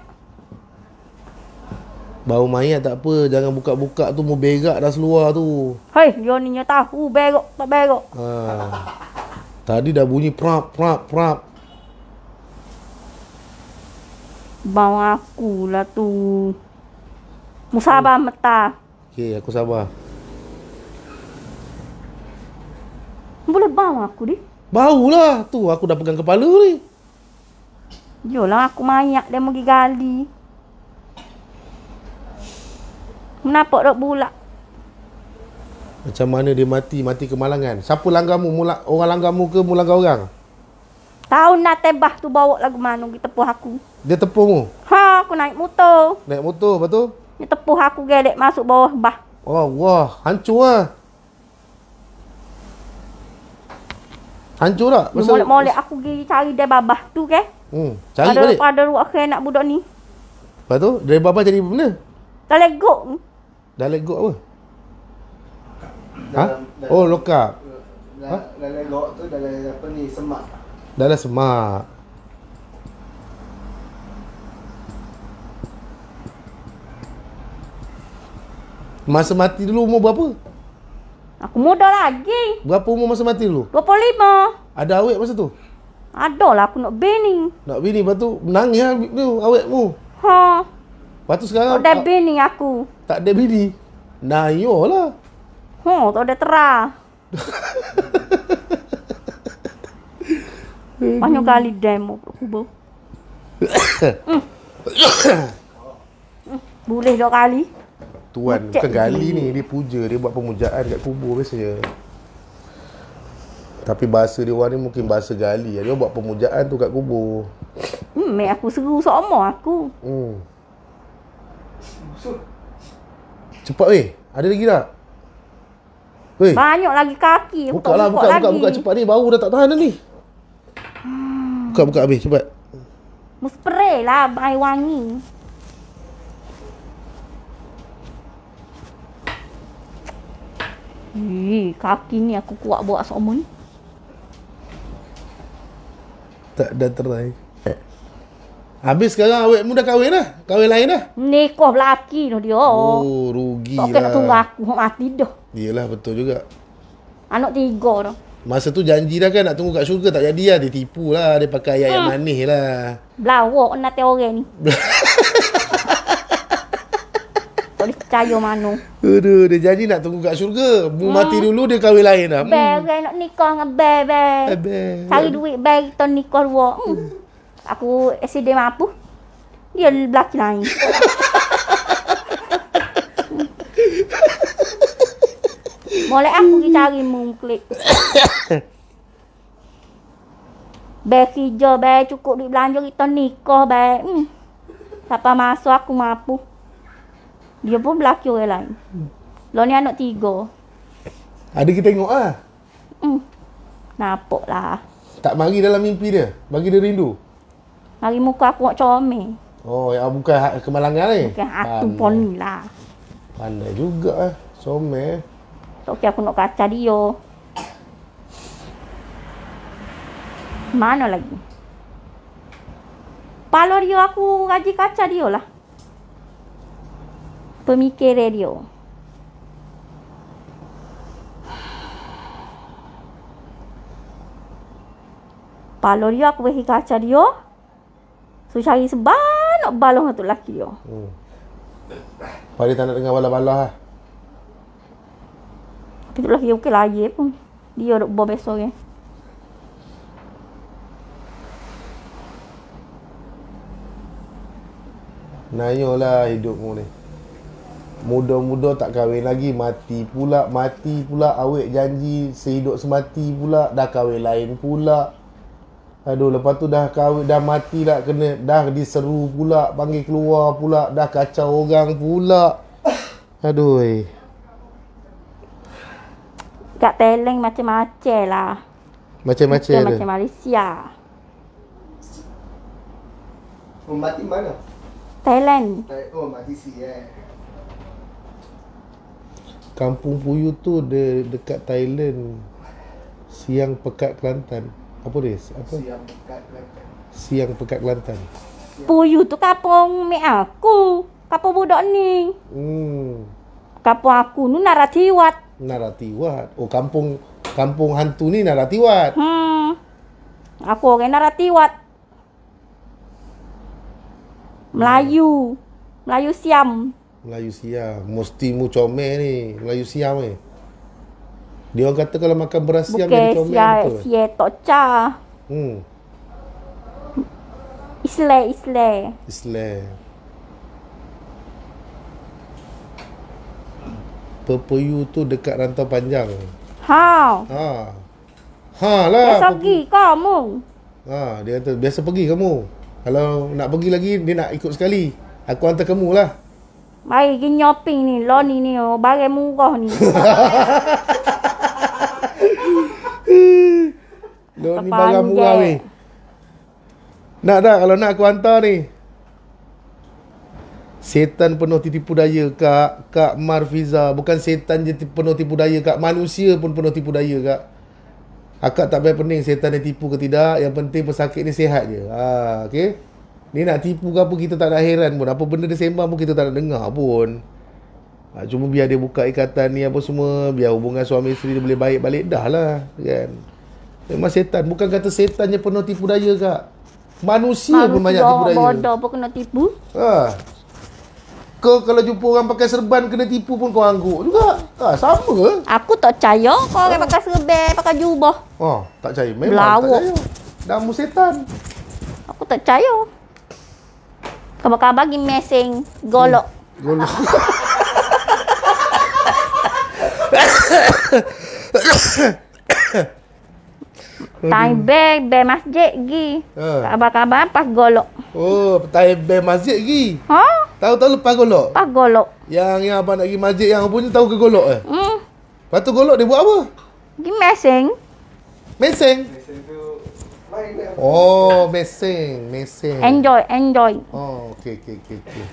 Bau mayat tak apa. Jangan buka-buka tu mau berak dah seluar tu. Hei, dia ni nya tahu berok tak berok. Ha. Tadi dah bunyi prap, prap, prap. Bawa aku lah tu. Musabah meta. Okey, aku sabar. Boleh bawa aku ni? Bau lah. Tu aku dah pegang kepala ni. Yalah aku mayat dia pergi gali. Kenapa dak bulat? Macam mana dia mati? Mati kemalangan. Siapa langgarmu? Mula, orang langgarmu ke mu langgar orang? Tahu nak tebah tu bawa lagu mana pergi tepuh aku. Dia tepuhmu? Ha, aku naik motor. Naik motor, lepas tu? Dia tepuh aku gelek masuk bawah bah. Oh, wah. Hancur lah. Hancur tak? Dia molek-molek aku pergi cari dia babah tu ke. Hmm, cari Ada balik. pada ruak ke nak budak ni. Lepas tu, dari bapa jadi benda? Dah legok. Dah legok apa? Ha? Dalam- dalam- Oh, lokap. Dalam dalam gok tu dalam apa ni semak. Dah dah semak. Masa mati dulu umur berapa? Aku muda lagi. Berapa umur masa mati dulu? dua puluh lima. Ada awet masa tu? Adalah aku nak bini. Nak bini, lepas tu menangis lah tu awetmu. Ha. Lepas tu sekarang Tak ada bini aku. tak ada bini. Nah, yolah. Ha, tak ada terah. Banyak kali demo aku bau. Boleh dua kali. Tuan Macam bukan gali ni. ni, dia puja, dia buat pemujaan kat kubur biasanya. Tapi bahasa dia orang ni mungkin bahasa gali. Dia buat pemujaan tu kat kubur. Hmm, mek aku seru sama aku. Hmm. Cepat weh. Ada lagi tak? Weh. Banyak lagi kaki. Aku Buka lah, tak buka, buka, lagi. buka cepat ni. Bau dah tak tahan dah ni. Buka, buka habis, cepat. Mu spray lah, air wangi. Ih, kaki ni aku kuat buat sama ni. Tak dah terai. Habis sekarang awakmu dah kahwin dah? Kahwin lain dah? Nikah lelaki tu dia. Oh, rugi Tak kena tunggu lah. aku, hok mati dah. Yelah, betul juga. Anak tiga dah. Masa tu janji dah kan nak tunggu kat syurga, tak jadi lah. Dia tipu lah. Dia pakai ayat yang manis lah. Belawak nak orang ni. Tak boleh percaya mana. Aduh, dia janji nak tunggu kat syurga. Mu mati dulu, dia kahwin lain dah. Bel, bel nak nikah dengan bel, bel. Abang. Cari duit bel kita nikah dua. Hmm. Aku accident mampu. Dia lelaki lain. Boleh aku pergi cari mu klik. Bel kerja, bel cukup duit belanja kita nikah, bel. Hmm. Siapa masuk aku mampu. Dia pun lelaki orang lain. Lo ni anak tiga. Ada kita tengok lah. Hmm. Nampak lah. Tak mari dalam mimpi dia. Bagi dia rindu. Hari muka aku nak comel. Oh, yang bukan ha- kemalangan ni. Bukan hatu pun ni lah. Pandai juga eh. Somel. Tak kira aku nak kaca dia. Mana lagi? Pala dia aku gaji kaca dia lah. Pemikir dia. Pala dia aku bagi kaca dia. So cari sebanyak balong untuk lelaki dia. Hmm. Pada tak nak dengar balah-balah lah. Tapi tu lelaki dia bukan layar pun. Dia duk bawa besok ni. Nayolah hidupmu ni. Muda-muda tak kahwin lagi, mati pula, mati pula. Awek janji sehidup semati pula, dah kahwin lain pula. Aduh, lepas tu dah kahwin, dah mati lah, kena, dah diseru pula, panggil keluar pula, dah kacau orang pula. Aduh. Eh. Kat Thailand macam-macam lah. Macam-macam Bukan ada. macam Malaysia. Oh, mati mana? Thailand. Oh, mati si eh. Kampung Puyu tu de, dekat Thailand. Siang Pekat Kelantan. Apa dia? Apa? Siang dekat belakang. Siang Pekat Kelantan. Puyu tu kampung mek aku. Kampung budak ni. Hmm. Kampung aku ni Naratiwat. Naratiwat. Oh, kampung kampung hantu ni Naratiwat. Hmm. Aku orang Naratiwat. Melayu. Melayu Siam. Melayu Siam. Mesti mu comel ni. Melayu Siam ni. Dia orang kata kalau makan beras Siam jadi Bukan comel Sia, betul. Sia Tok Cha. Hmm. Islam, Islam. Islam. Pepuyu tu dekat Rantau Panjang. Ha. Ha. Ha lah. Biasa Pepuyu. pergi kamu. Ha, dia kata biasa pergi kamu. Kalau nak pergi lagi dia nak ikut sekali. Aku hantar kamu lah. Mari pergi nyoping ni. Lo ni ni. Oh, barang murah ni. Dia ni barang murah ni. Nak tak kalau nak aku hantar ni. Setan penuh tipu daya Kak. Kak Marfiza. Bukan setan je penuh tipu daya Kak. Manusia pun penuh tipu daya Kak. Akak tak payah pening setan dia tipu ke tidak. Yang penting pesakit ni sihat je. Ha, okay. Ni nak tipu ke apa kita tak nak heran pun. Apa benda dia sembang pun kita tak nak dengar pun. Ha, cuma biar dia buka ikatan ni apa semua. Biar hubungan suami isteri dia boleh baik balik dah lah. Kan. Memang setan. Bukan kata setan je penuh tipu daya Kak. Manusia, Manusia pun banyak tipu daya. Bodoh pun kena tipu. Ha. Kau kalau jumpa orang pakai serban kena tipu pun kau angguk juga. Ha, sama ke? Aku tak percaya kau orang pakai serban, pakai jubah. Oh, tak percaya. Memang Belawak. tak percaya. Damu setan. Aku tak percaya. Kau bakal bagi meseng golok. Golok. Tai beg, beg masjid gi. Ha. Kabar-kabar pas golok. Oh, petai bel masjid lagi. Ha? Tahu-tahu lepas golok. Pas golok. Yang yang abang nak pergi masjid yang punya tahu ke golok eh? Hmm. Lepas tu golok dia buat apa? Gi meseng. Meseng. Oh, meseng, meseng. Enjoy, enjoy. Oh, okey okey okey okey.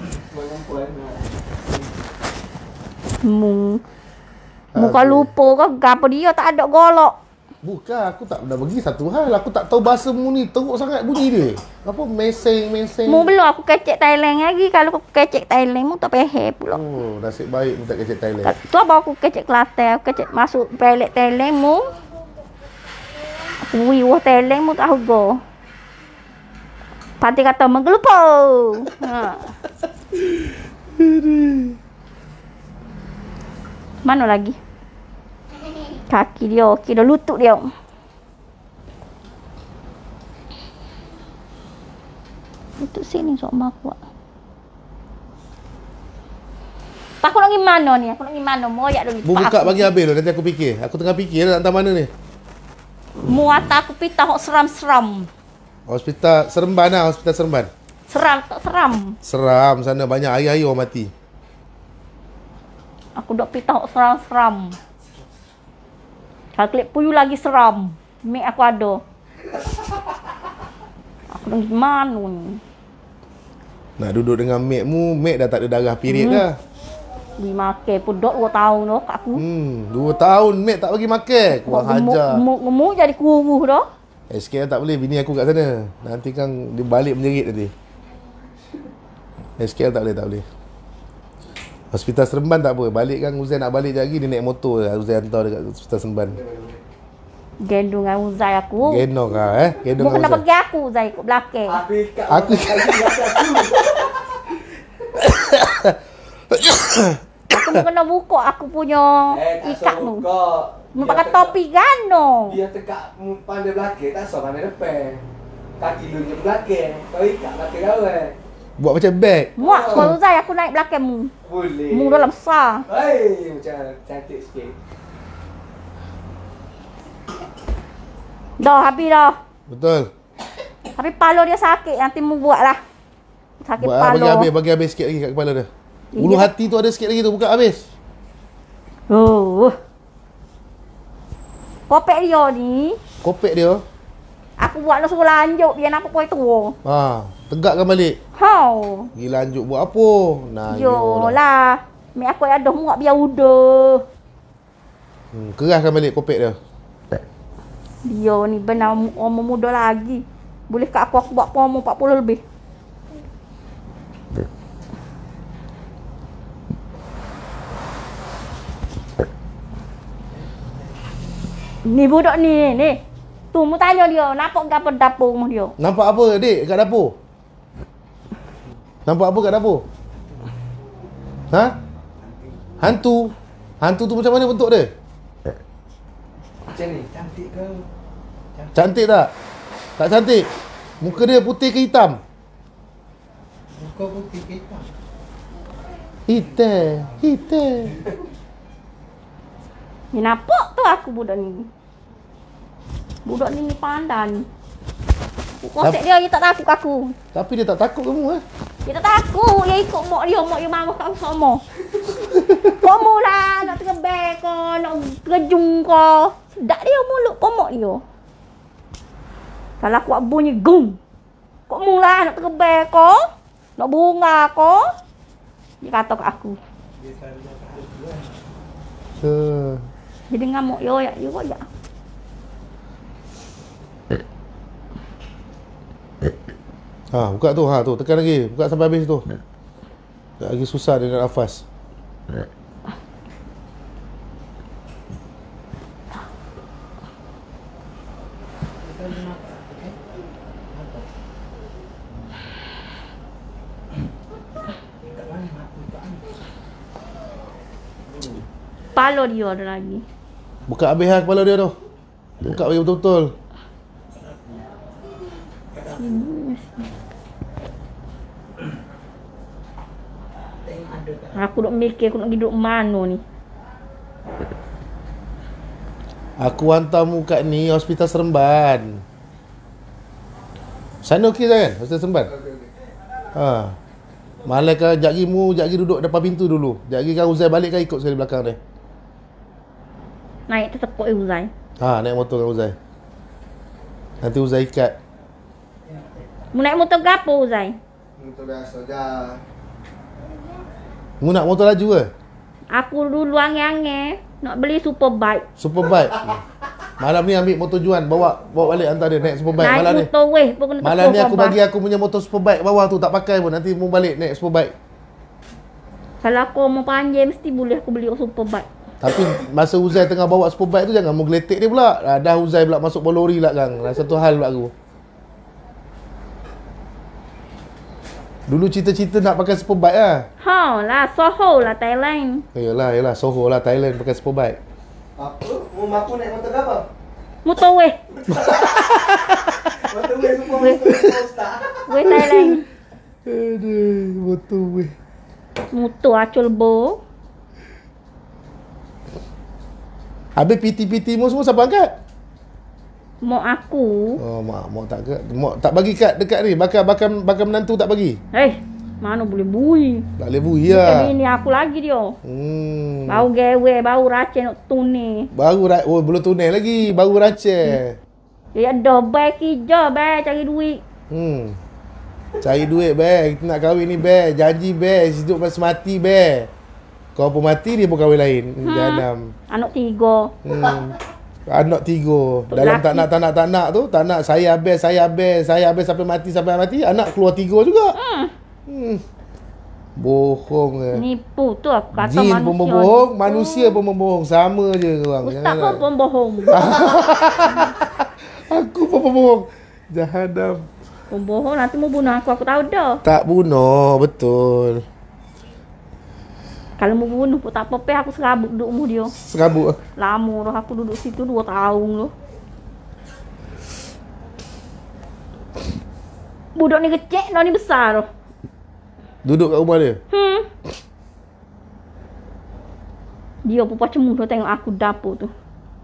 Mu. Muka lupa ke gapo dia tak ada golok. Bukan, aku tak dah bagi satu hal. Aku tak tahu bahasa mu ni. Teruk sangat bunyi dia. Apa meseng, meseng. Mu belum aku kecek Thailand lagi. Kalau aku kecek Thailand mu tak payah pula. Oh, nasib baik mu tak kecek Thailand. Tu apa aku kecek Kelantan, aku kecek masuk pelet Thailand mu. Aku wiwah Thailand mu tak harga. Pati kata menggelupo. Ha. Mana lagi? Kaki dia, kira lutut dia. Lutut sini sok mak kuat. Pak, aku nak pergi mana ni? Aku nak pergi mana? Moyak dulu. Mu buka bagi habis dulu, nanti aku fikir. Aku tengah fikir nak hantar mana ni. Mu atas aku pitah hok seram-seram. Hospital Seremban lah, hospital Seremban. Seram tak seram. Seram sana banyak air-air orang mati. Aku dok pitah hok seram-seram. Kaklik puyu lagi seram. Mek aku ada. Aku nak pergi mana ni? Nak duduk dengan mek mu, mek dah tak ada darah period hmm. dah. Pergi makan pun dok dua tahun dah kat aku. Hmm, dua tahun mek tak bagi makan. Kurang ajar. Gemuk-gemuk jadi kuruh dah. Eh, sekarang tak boleh, bini aku kat sana. Nanti kan dia balik menjerit nanti. Eh, sekarang tak boleh, tak boleh. Hospital Seremban tak apa. Balik kan Uzai nak balik lagi, dia naik motor lah. Uzai hantar dekat Hospital Seremban. Gendong dengan Uzai aku. Gendong lah eh. Gendong Mu kena pergi aku Uzai ikut belakang. Aku Aku mu kena buka aku punya Eh, ikat tak tu. buka. Mu pakai topi gano. Dia tekak pandai belakang, tak so pandai depan. Kaki lu je belakang. Kau ikat belakang kau eh. buat macam beg. Muak kalau Uzai aku naik belakang mu. Boleh. Mu dalam besar. Hei, macam cantik sikit. Dah habis dah. Betul. Tapi pala dia sakit, nanti mu buatlah. Sakit Buat pala. bagi habis, bagi habis sikit lagi kat kepala dia. Ulu Iya. hati tu ada sikit lagi tu, buka habis. Oh. Kopek dia ni, Kopek dia. aku buat lo suruh lanjut biar nampak kau tua. Ha, tegakkan balik. Hau. Pergi lanjut buat apa? Nah, Yolah. Mek aku ada muak biar udah. Hmm, keraskan balik kopek dia. Dia ni benar umur muda lagi. Boleh kat aku aku buat umur empat puluh lebih. Ni budak ni, ni. Tu mu tanya dia, nampak gapo dapur rumah dia? Nampak apa, Dik, kat dapur? Nampak apa kat dapur? Ha? Hantu. Hantu tu macam mana bentuk dia? Macam ni, cantik ke? Cantik tak? Tak cantik. Muka dia putih ke hitam? Muka putih ke hitam? Hitam. Hitam. Ni nampak tu aku budak ni. Budak ni ni pandai. Kosek dia, dia tak takut aku. Tapi dia tak takut kamu eh? Dia tak takut. Dia ikut mak dia. Mak dia marah kat aku sama. Kamu lah nak terbang ke, nak terjung ke. Sedap dia mulut pomok dia. Kalau aku buat bunyi gung. Kamu lah nak terbang ke, nak bunga ke. Dia kata kat aku. Uh. Dia dengar mak dia, ya, ya, ya. Ha, buka tu. Ha, tu. Tekan lagi. Buka sampai habis tu. Lagi susah dia nak nafas. Pala dia ada lagi. Buka habis lah kepala dia tu. Buka bagi betul-betul. Aku duk mikir aku nak pergi duduk mana ni. Aku hantar mu kat ni Hospital Seremban. Sana okey dah kan? Hospital Seremban. Ha. Malai kan jap lagi mu jap lagi duduk depan pintu dulu. Jap lagi kan Uzai balik kan ikut sekali belakang dia. Naik tertekuk eh Uzai. Ha, naik motor kan Uzai. Nanti Uzai ikat. Mu naik motor gapo Uzai? Motor biasa dah. Mu nak motor laju ke? Aku dulu angin-angin nak beli superbike. Superbike. Malam ni ambil motor Juan, bawa bawa balik hantar dia naik superbike Naik malam ni. motor weh pun kena Malam tekuk ni aku gambar. bagi aku punya motor superbike bawah tu tak pakai pun. Nanti mu balik naik superbike. Kalau aku mau panjang mesti boleh aku beli superbike. Tapi masa Uzai tengah bawa superbike tu jangan mu geletek dia pula. Ah, dah Uzai pula masuk bawah lori pula kang. Dah satu hal pula aku. Dulu cita-cita nak pakai superbike lah. Ha lah, Soho lah Thailand. Yalah, yalah, Soho lah Thailand pakai superbike. Apa? Mu aku naik motor apa? Motor weh. Motor weh semua Weh. motor Costa. Weh Thailand. Aduh, motor weh. Motor acul bo. Habis P T-P T mu semua siapa angkat? Mak aku. Oh, mak, mak tak ke? Mak tak bagi kad dekat ni. Bakal bakal bakal menantu tak bagi. Eh, mana boleh bui. Tak boleh bui Bukan lah. ini aku lagi dia. Hmm. Bau gewe, bau racun nak tuni. Baru ra- oh belum tunai lagi, baru raceh. Dia ada baik kerja, baik cari duit. Hmm. Cari duit be, kita nak kahwin ni be. Janji be, hidup masa mati be. Kau pun mati dia pun kahwin lain. Hmm. Janam. Anak tiga. Hmm. Anak tiga. Tok Dalam laki. tak nak tak nak tak nak tu, tak nak saya habis, saya habis, saya habis sampai mati sampai mati, anak keluar tiga juga. Hmm. Hmm. Bohong eh. Nipu tu aku kata Jin manusia. pun membohong, manusia pun membohong. Sama je korang. Ustaz Janganlah. pun bohong. Aku pun membohong. Jahannam. Pembohong nanti mau bunuh aku, aku tahu dah. Tak bunuh, betul. Kalau mau bunuh pun tak apa-apa, aku serabut duduk mu dia. Serabut. Lama dah aku duduk situ dua tahun loh. Budak ni kecil, dah ni besar loh. Duduk kat rumah dia. Hmm. Dia pun macam mudah tengok aku dapur tu.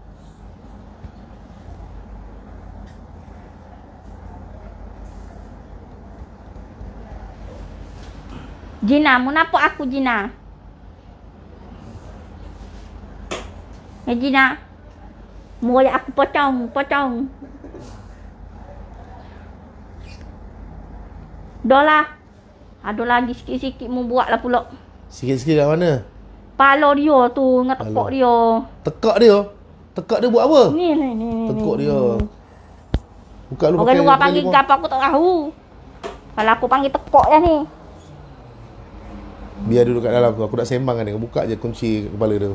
Jina, mau nampak aku Jina? Eh Jina, mau ayat aku potong, potong. Dah lah. Ada lagi sikit-sikit mau buat lah pula. Sikit-sikit kat mana? Pala dia tu dengan tekuk Pala. dia. Tekak dia. Tekak dia buat apa? Ni ni ni ni. Tekuk ni, dia. ni. Buka lu Orang luar panggil limau. gapo aku tak tahu. Kalau aku panggil tekuk dah ni. Biar duduk kat dalam tu. Aku nak sembang dengan dia. Buka je kunci kepala dia.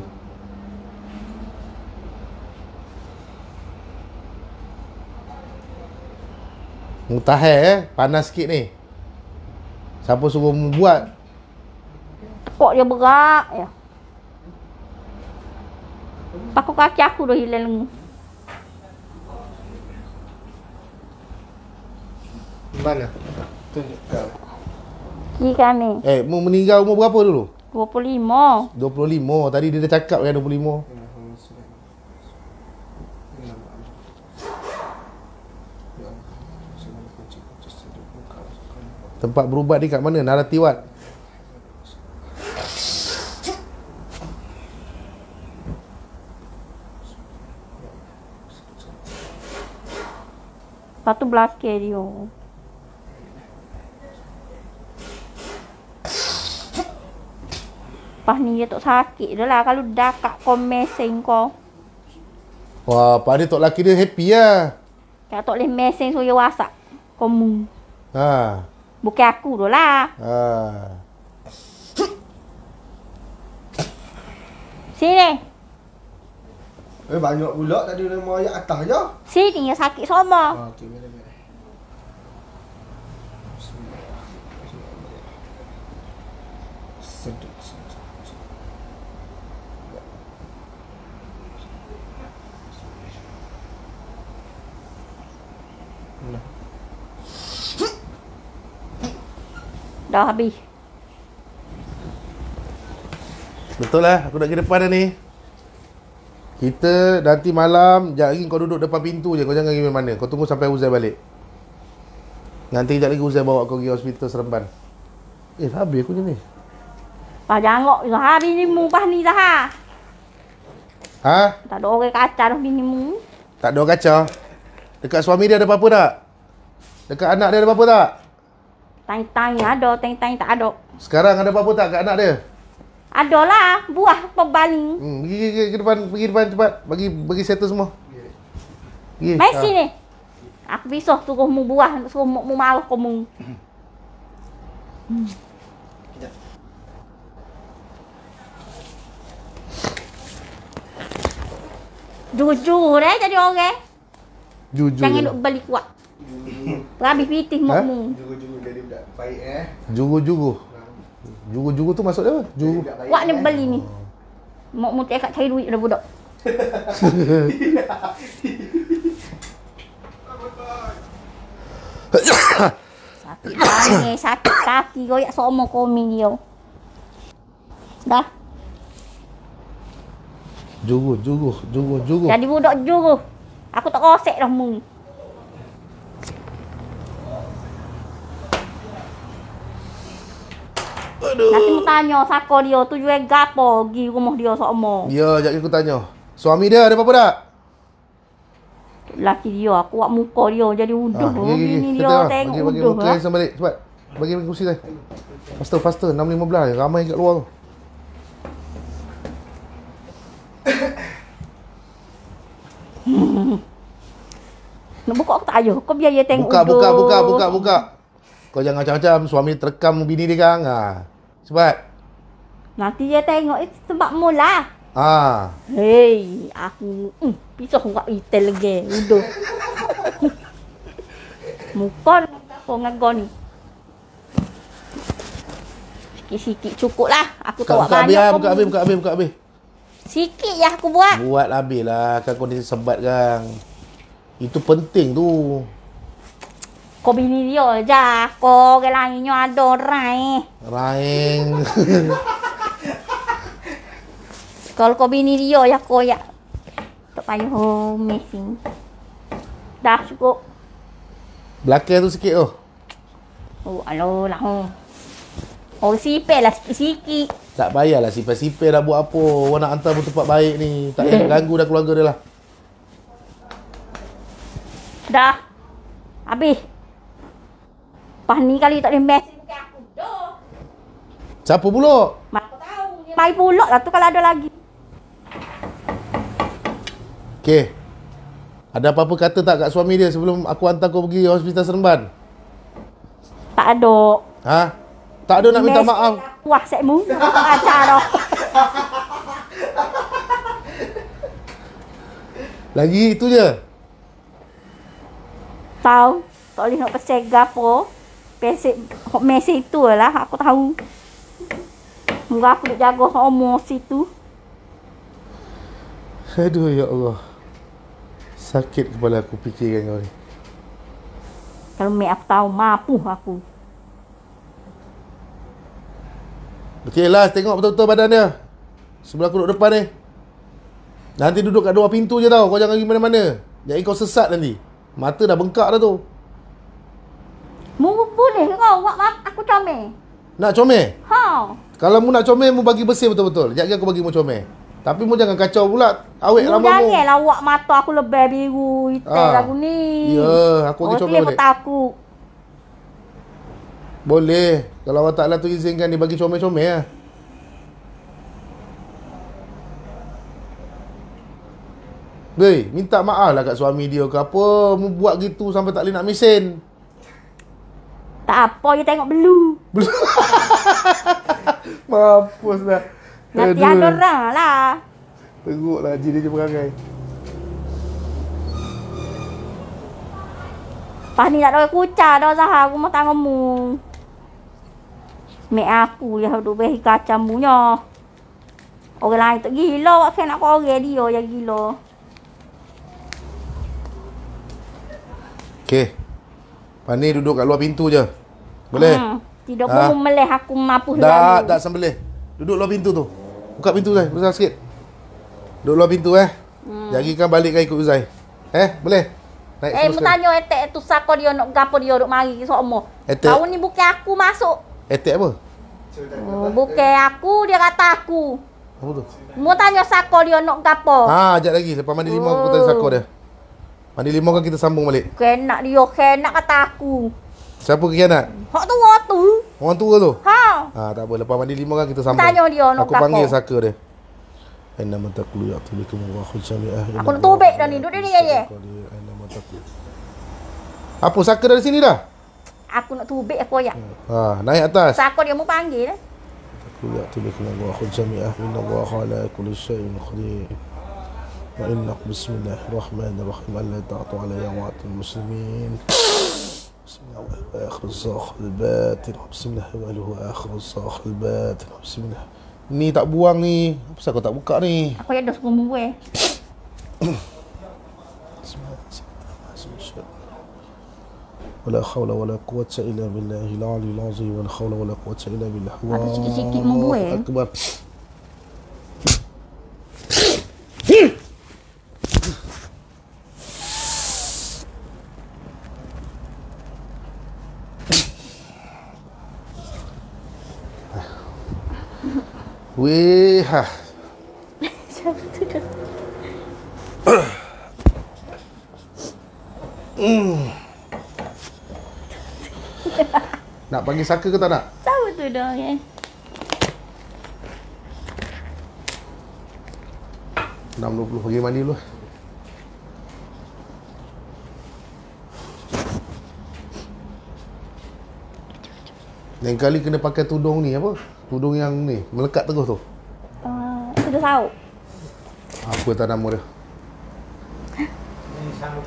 Mutahir eh. Panas sikit ni. Siapa suruh mu buat? Tekuk dia berat ya. Paku kaki aku dah hilang. Mana? Tunjuk kau. Kiri kami. Eh, mu meninggal umur berapa dulu? dua puluh lima. dua puluh lima. Tadi dia dah cakap kan dua puluh lima. Tempat berubat ni kat mana? Naratiwat. Lepas tu belakang dia. Lepas ni dia tak sakit dah lah. Kalau dah kat kau meseng kau. Wah, pak dia tok laki dia happy lah. Kalau tak boleh meseng so dia wasak. Kamu. Ha. Bukan aku dah lah. Ha. Sini. Eh banyak pula tadi nama ayat atas je. Sini yang sakit sama. Ha okey boleh boleh. Seduk seduk. Nah. Dah habis. Betul lah, aku nak pergi depan dah ni. Kita nanti malam, sekejap lagi kau duduk depan pintu je. Kau jangan pergi mana. Kau tunggu sampai Uzai balik. Nanti sekejap lagi Uzai bawa kau pergi hospital Seremban. Eh, habis aku je ni. Pak jangok Zaha bini mu pas ni Zaha. Ha? Tak ada orang kacau dah bini mu. Tak ada orang kacau. Dekat suami dia ada apa-apa tak? Dekat anak dia ada apa-apa tak? Tanya-tanya ada, tanya-tanya tak ada. Sekarang ada apa-apa tak kat anak dia? Adalah buah pembaling. Hmm, pergi, pergi, pergi depan, pergi depan cepat. Bagi bagi settle semua. Pergi. Mai Ha. sini. Aku bisa suruh mu buah, suruh mu, mu marah kamu. Hmm. Jujur eh jadi orang. Jujur. Jangan duk balik kuat. Habis pitih Ha? mak mu. Jugu-jugu jadi budak baik eh. Jugu-jugu. Jugu-jugu tu maksud dia apa? Jugu. Budak baik, Kuat ni eh. beli ni. Mak mu tak cari duit dah budak. Sakit bangis, sakit kaki, goyak semua komi dia. Dah. Jugu, jugu, jugu, jugu. Jadi budak juru. Aku tak kosek dah mu. Nanti mu tanya siapa dia tu jual gapo pergi rumah dia semua. Ya, sekejap lagi aku tanya. Suami dia ada apa-apa tak? Laki dia, aku buat muka dia jadi uduh. Ha, pergi, pergi, Bini pergi. dia Settle lah. tengok Bagi, bagi uduh muka lah. Handsome balik. Cepat. Bagi bagi kursi saya. Faster, faster. enam lima belas. Ramai kat luar tu. Nak buka aku tak payah. Kau biar dia tengok Buka, uduh. buka, buka, buka, buka. Kau jangan macam-macam. Suami terekam bini dia kan. Ha. Cepat. Nanti dia tengok itu sebab mula. Ha. Hei, aku hmm, pisah buat itel lagi. Uduh. Muka kau ngago ni. Sikit-sikit cukup lah. Aku Buka, tak buat buka habis, banyak. ha. kau buka habis, buka habis, buka habis. Sikit je aku buat. Buat habis lah. Kan kondisi sebat kan. Itu penting tu. Kau bini dia je. Kau orang lainnya ada orang. Raing. Kalau kau bini dia ya kau ya. Tak payah oh, missing. Dah cukup. Belakang tu sikit tu. Oh, aloh lah. Oh, oh sipel lah sikit-sikit. Tak payahlah sipir-sipir dah buat apa. Orang nak hantar pun tempat baik ni. Tak payah nak ganggu dah keluarga dia lah. Dah. Habis. Pas ni kali tak boleh mess bukan aku dah. Siapa pula? Mak aku tahu. Dia mai pulak lah tu kalau ada lagi. Okey. Ada apa-apa kata tak kat suami dia sebelum aku hantar kau pergi hospital Seremban? Tak ada. Ha? Tak ada nak minta maaf. Wah, sekmu. Tak acar dah. Lagi itu je. Tahu. Tak boleh nak percaya gapo. Mesej, mesej tu lah aku tahu. Enggak aku nak jaga emosi tu. Aduh ya Allah. Sakit kepala aku fikirkan kau ni. Kalau mek aku tahu mampu aku. Okey lah, tengok betul-betul badan dia. Sebelah aku duduk depan ni. Nanti duduk kat dua pintu je tau. Kau jangan pergi mana-mana. Jadi kau sesat nanti. Mata dah bengkak dah tu. Mu boleh ke kau buat mak aku comel? Nak comel? Ha. Kalau mu nak comel, mu bagi bersih betul-betul. Sekejap lagi aku bagi mu comel. Tapi mu jangan kacau pula. Awet Mu lama mu. janganlah buat mata aku lebih biru hitam Ah. lagu ni. Ya, aku bagi oh, comel dia balik. takut. Boleh. Kalau Allah Ta'ala tu izinkan dia bagi comel-comel lah. Weh, minta maaf lah kat suami dia ke apa. Mu buat gitu sampai tak boleh nak mesin. Tak apa, dia tengok blue. Mampus dah. Nanti ada orang lah. Teruk lah Haji dia je perangai. Pas ni tak ada kucah dah Zahar. Aku mau tanganmu. Mek aku yang duduk behi kacang punya. Orang lain tak gila. Waktu nak korang dia yang gila. Okey. Pani duduk kat luar pintu je. Boleh? Hmm. Tidak Ha? pun meleh aku mampu Tak, tak sembelih. Duduk luar pintu tu. Buka pintu Uzai, besar sikit. Duduk luar pintu eh. Hmm. Jadikan balik kan ikut Uzai. Eh, boleh? Naik eh, mu tanya etek tu sako dia nak gapo dia duk mari ke sokmo. Kau ni bukan aku masuk. Etek apa? Oh, bukan aku, dia kata aku. Apa tu? Mu tanya sako dia nak gapo. Ha, ajak lagi. Lepas mandi limau aku tanya sako dia. Mandi limau kan kita sambung balik. Kenak dia, kenak kata aku. Siapa khianat? Hak tu orang tu. Orang tua tu? Ha. Ha, tak apa. Lepas mandi limau kan kita sambung. Tanya dia nak aku gapo. panggil saka dia. Aina mataklu ya'tulikum wa khul jami'ah. Aku nak tubik dah ni. Duduk ni je. Aina mataklu. Apa saka dari sini dah? Aku nak tubik aku ya. Ha, naik atas. Sako dia mu panggil eh. Mataklu ya'tulikum wa khul jami'ah. Inna Allaha ala kulli syai'in qadir. Wa inna bismillahirrahmanirrahim. Alla ta'tu ala yawatil muslimin. بسم الله وآخر الصاخ الباطن بسم الله أوله وآخر الصاخ الباطن بسم الله. Ni tak buang ni. Apa kau tak buka ni? Aku ya dah suka buang. ولا حول ولا قوة إلا بالله العلي العظيم ولا حول ولا قوة إلا بالله. Aku sikit-sikit membuang. Akbar. Weh, ha. Siapa tu dah? Nak panggil saka ke tak nak? Siapa tu dah eh? enam dua puluh pergi mandi dulu. Lain kali kena pakai tudung ni apa? Tudung yang ni, melekat terus tu. Uh, itu dah sauk. Apa tak nama dia? Ini sanggup.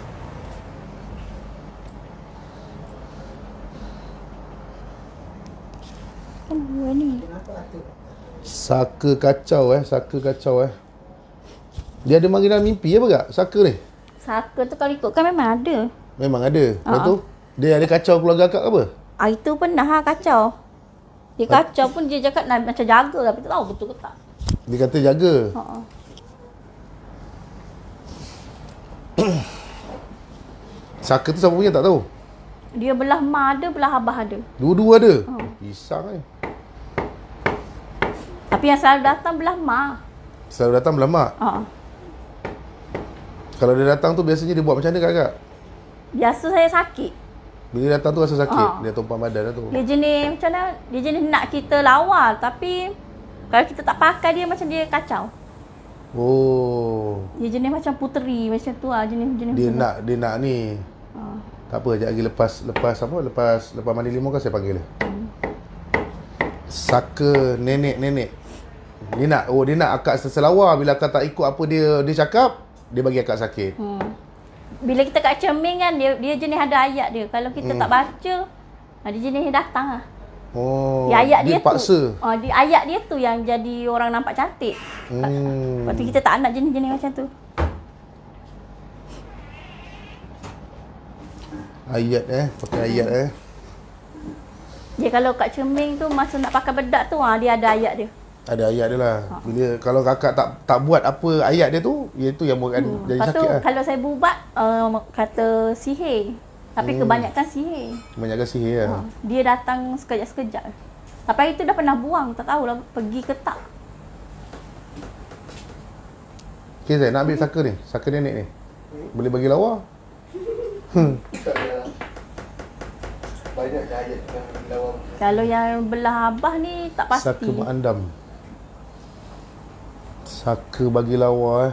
Oh, ni. Saka kacau eh, saka kacau eh. Dia ada manggilan mimpi apa tak? Saka ni? Saka tu kalau ikutkan memang ada. Memang ada. Lepas Ha-ha. tu, dia ada kacau keluarga akak ke apa? Ah, itu pernah ha, kacau. Dia kacau pun dia cakap nak macam jaga tapi tak tahu betul ke tak. Dia kata jaga. Ha. Saka tu siapa punya tak tahu. Dia belah mak ada, belah abah ada. Dua-dua ada. Ha. Pisang eh. Tapi yang selalu datang belah mak. Selalu datang belah mak. Ha. Kalau dia datang tu biasanya dia buat macam mana kakak? Biasa saya sakit. Bila dia datang tu rasa sakit. Ha. Dia tumpang badan lah tu. Dia jenis macam mana? Dia jenis nak kita lawa tapi kalau kita tak pakai dia macam dia kacau. Oh. Dia jenis macam puteri macam tu ah, jenis-jenis. Dia macam tu. nak dia nak ni. Ha. Tak apa, sekejap lagi lepas lepas apa? Lepas lepas mandi limau kan saya panggil dia. Hmm. Saka nenek-nenek. Dia nak oh dia nak akak seselawar bila akak tak ikut apa dia dia cakap, dia bagi akak sakit. Hmm. Bila kita kat cermin kan dia dia jenis ada ayat dia. Kalau kita Hmm. tak baca, ah, dia jenis datang lah. Oh. Dia ayat dia, dia paksa. tu. Ah, dia ayat dia tu yang jadi orang nampak cantik. Hmm. Lepas tu kita tak nak jenis-jenis macam tu. Ayat eh, pakai ayat eh. Dia kalau kat cermin tu masa nak pakai bedak tu ah, dia ada ayat dia. Ada ayat dia lah. Bila kalau kakak tak tak buat apa ayat dia tu, itu yang buatkan Hmm. jadi Lepas tu sakit lah. kalau saya bubat uh, kata sihir. Tapi Hmm. kebanyakan sihir. Kebanyakan sihir lah. Ha, dia datang sekejap-sekejap. Tapi itu dah pernah buang, tak tahulah pergi ke tak. Okay Zai, nak ambil saka ni. Saka nenek ni. Boleh bagi lawa? Hmm. Banyak ayat yang lawan. Kalau yang belah abah ni tak pasti. Saka mak andam. Saka bagi lawa eh.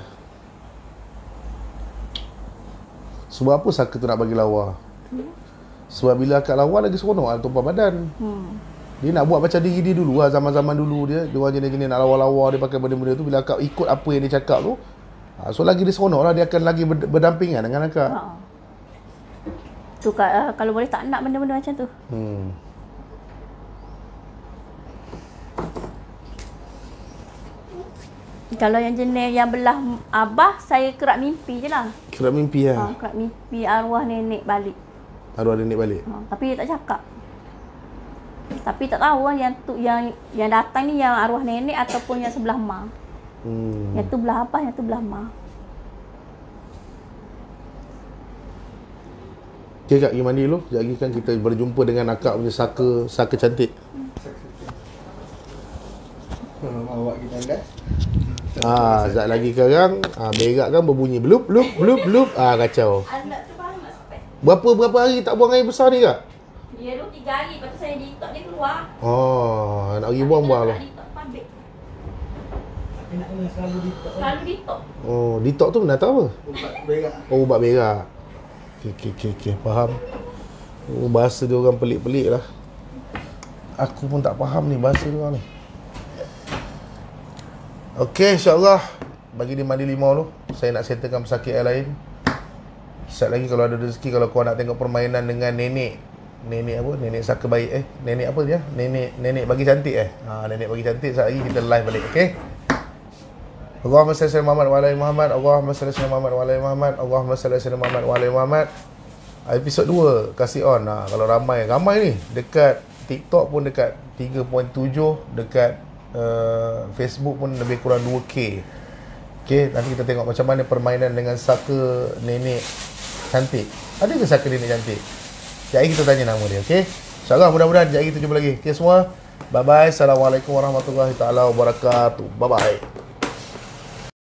Sebab apa saka tu nak bagi lawa? Hmm. Sebab bila akak lawa lagi seronok lah tumpah badan. Hmm. Dia nak buat macam diri dia dulu lah. Zaman-zaman dulu dia. Dia orang jenis-jenis nak lawa-lawa. Dia pakai benda-benda tu. Bila akak ikut apa yang dia cakap tu. So lagi dia seronok lah. Dia akan lagi berdampingan dengan akak. Ha. Tu uh, kalau boleh tak nak benda-benda macam tu. Hmm. Kalau yang jenis yang belah abah, saya kerap mimpi je lah. Kerap mimpi lah. Ha, kerap mimpi arwah nenek balik. Arwah nenek balik. Ha, tapi dia tak cakap. Tapi tak tahu kan yang tu yang yang datang ni yang arwah nenek ataupun yang sebelah mak. Hmm. Yang tu belah apa, yang tu belah mak. Okay Kak, pergi mandi dulu. Sekejap lagi kan kita berjumpa dengan akak punya saka saka cantik. Awak kita angkat. Ah, sekejap lagi sekarang ah, berak kan berbunyi blup blup blup blup. Ah, kacau. Anak tu banyak sampai. Berapa berapa hari tak buang air besar ni Kak? Dia tu tiga hari, lepas tu saya detox dia keluar. Oh, nak pergi buang-buang lah. Detox pabrik. Tapi nak kena selalu detox. Selalu detox. Oh, detox tu benda apa? Ubat berak. Oh, ubat berak. Okey, okey, okey, okay. Faham. Oh, bahasa dia orang pelik-pelik lah. Aku pun tak faham ni bahasa dia orang ni. Okey, insyaAllah bagi dia mandi limau tu. Saya nak settlekan pesakit air lain. Sekejap lagi kalau ada rezeki, kalau kau nak tengok permainan dengan nenek. Nenek apa? Nenek saka baik eh. Nenek apa dia? Nenek nenek bagi cantik eh. Ha, nenek bagi cantik. Sekejap lagi kita live balik, okey? Allahumma salli ala Muhammad wa ala ali Muhammad. Allahumma salli ala Muhammad wa ala ali Muhammad. Allahumma salli ala Muhammad wa ala ali Muhammad. Episod dua kasih on. Ha, kalau ramai, ramai ni. Dekat TikTok pun dekat tiga perpuluhan tujuh, dekat uh, Facebook pun lebih kurang dua K. Okey, nanti kita tengok macam mana permainan dengan saka nenek cantik. Ada ke saka nenek cantik? Sekejap kita tanya nama dia, okey? InsyaAllah mudah-mudahan sekejap kita jumpa lagi. Okey semua. Bye bye. Assalamualaikum warahmatullahi taala wabarakatuh. Bye bye.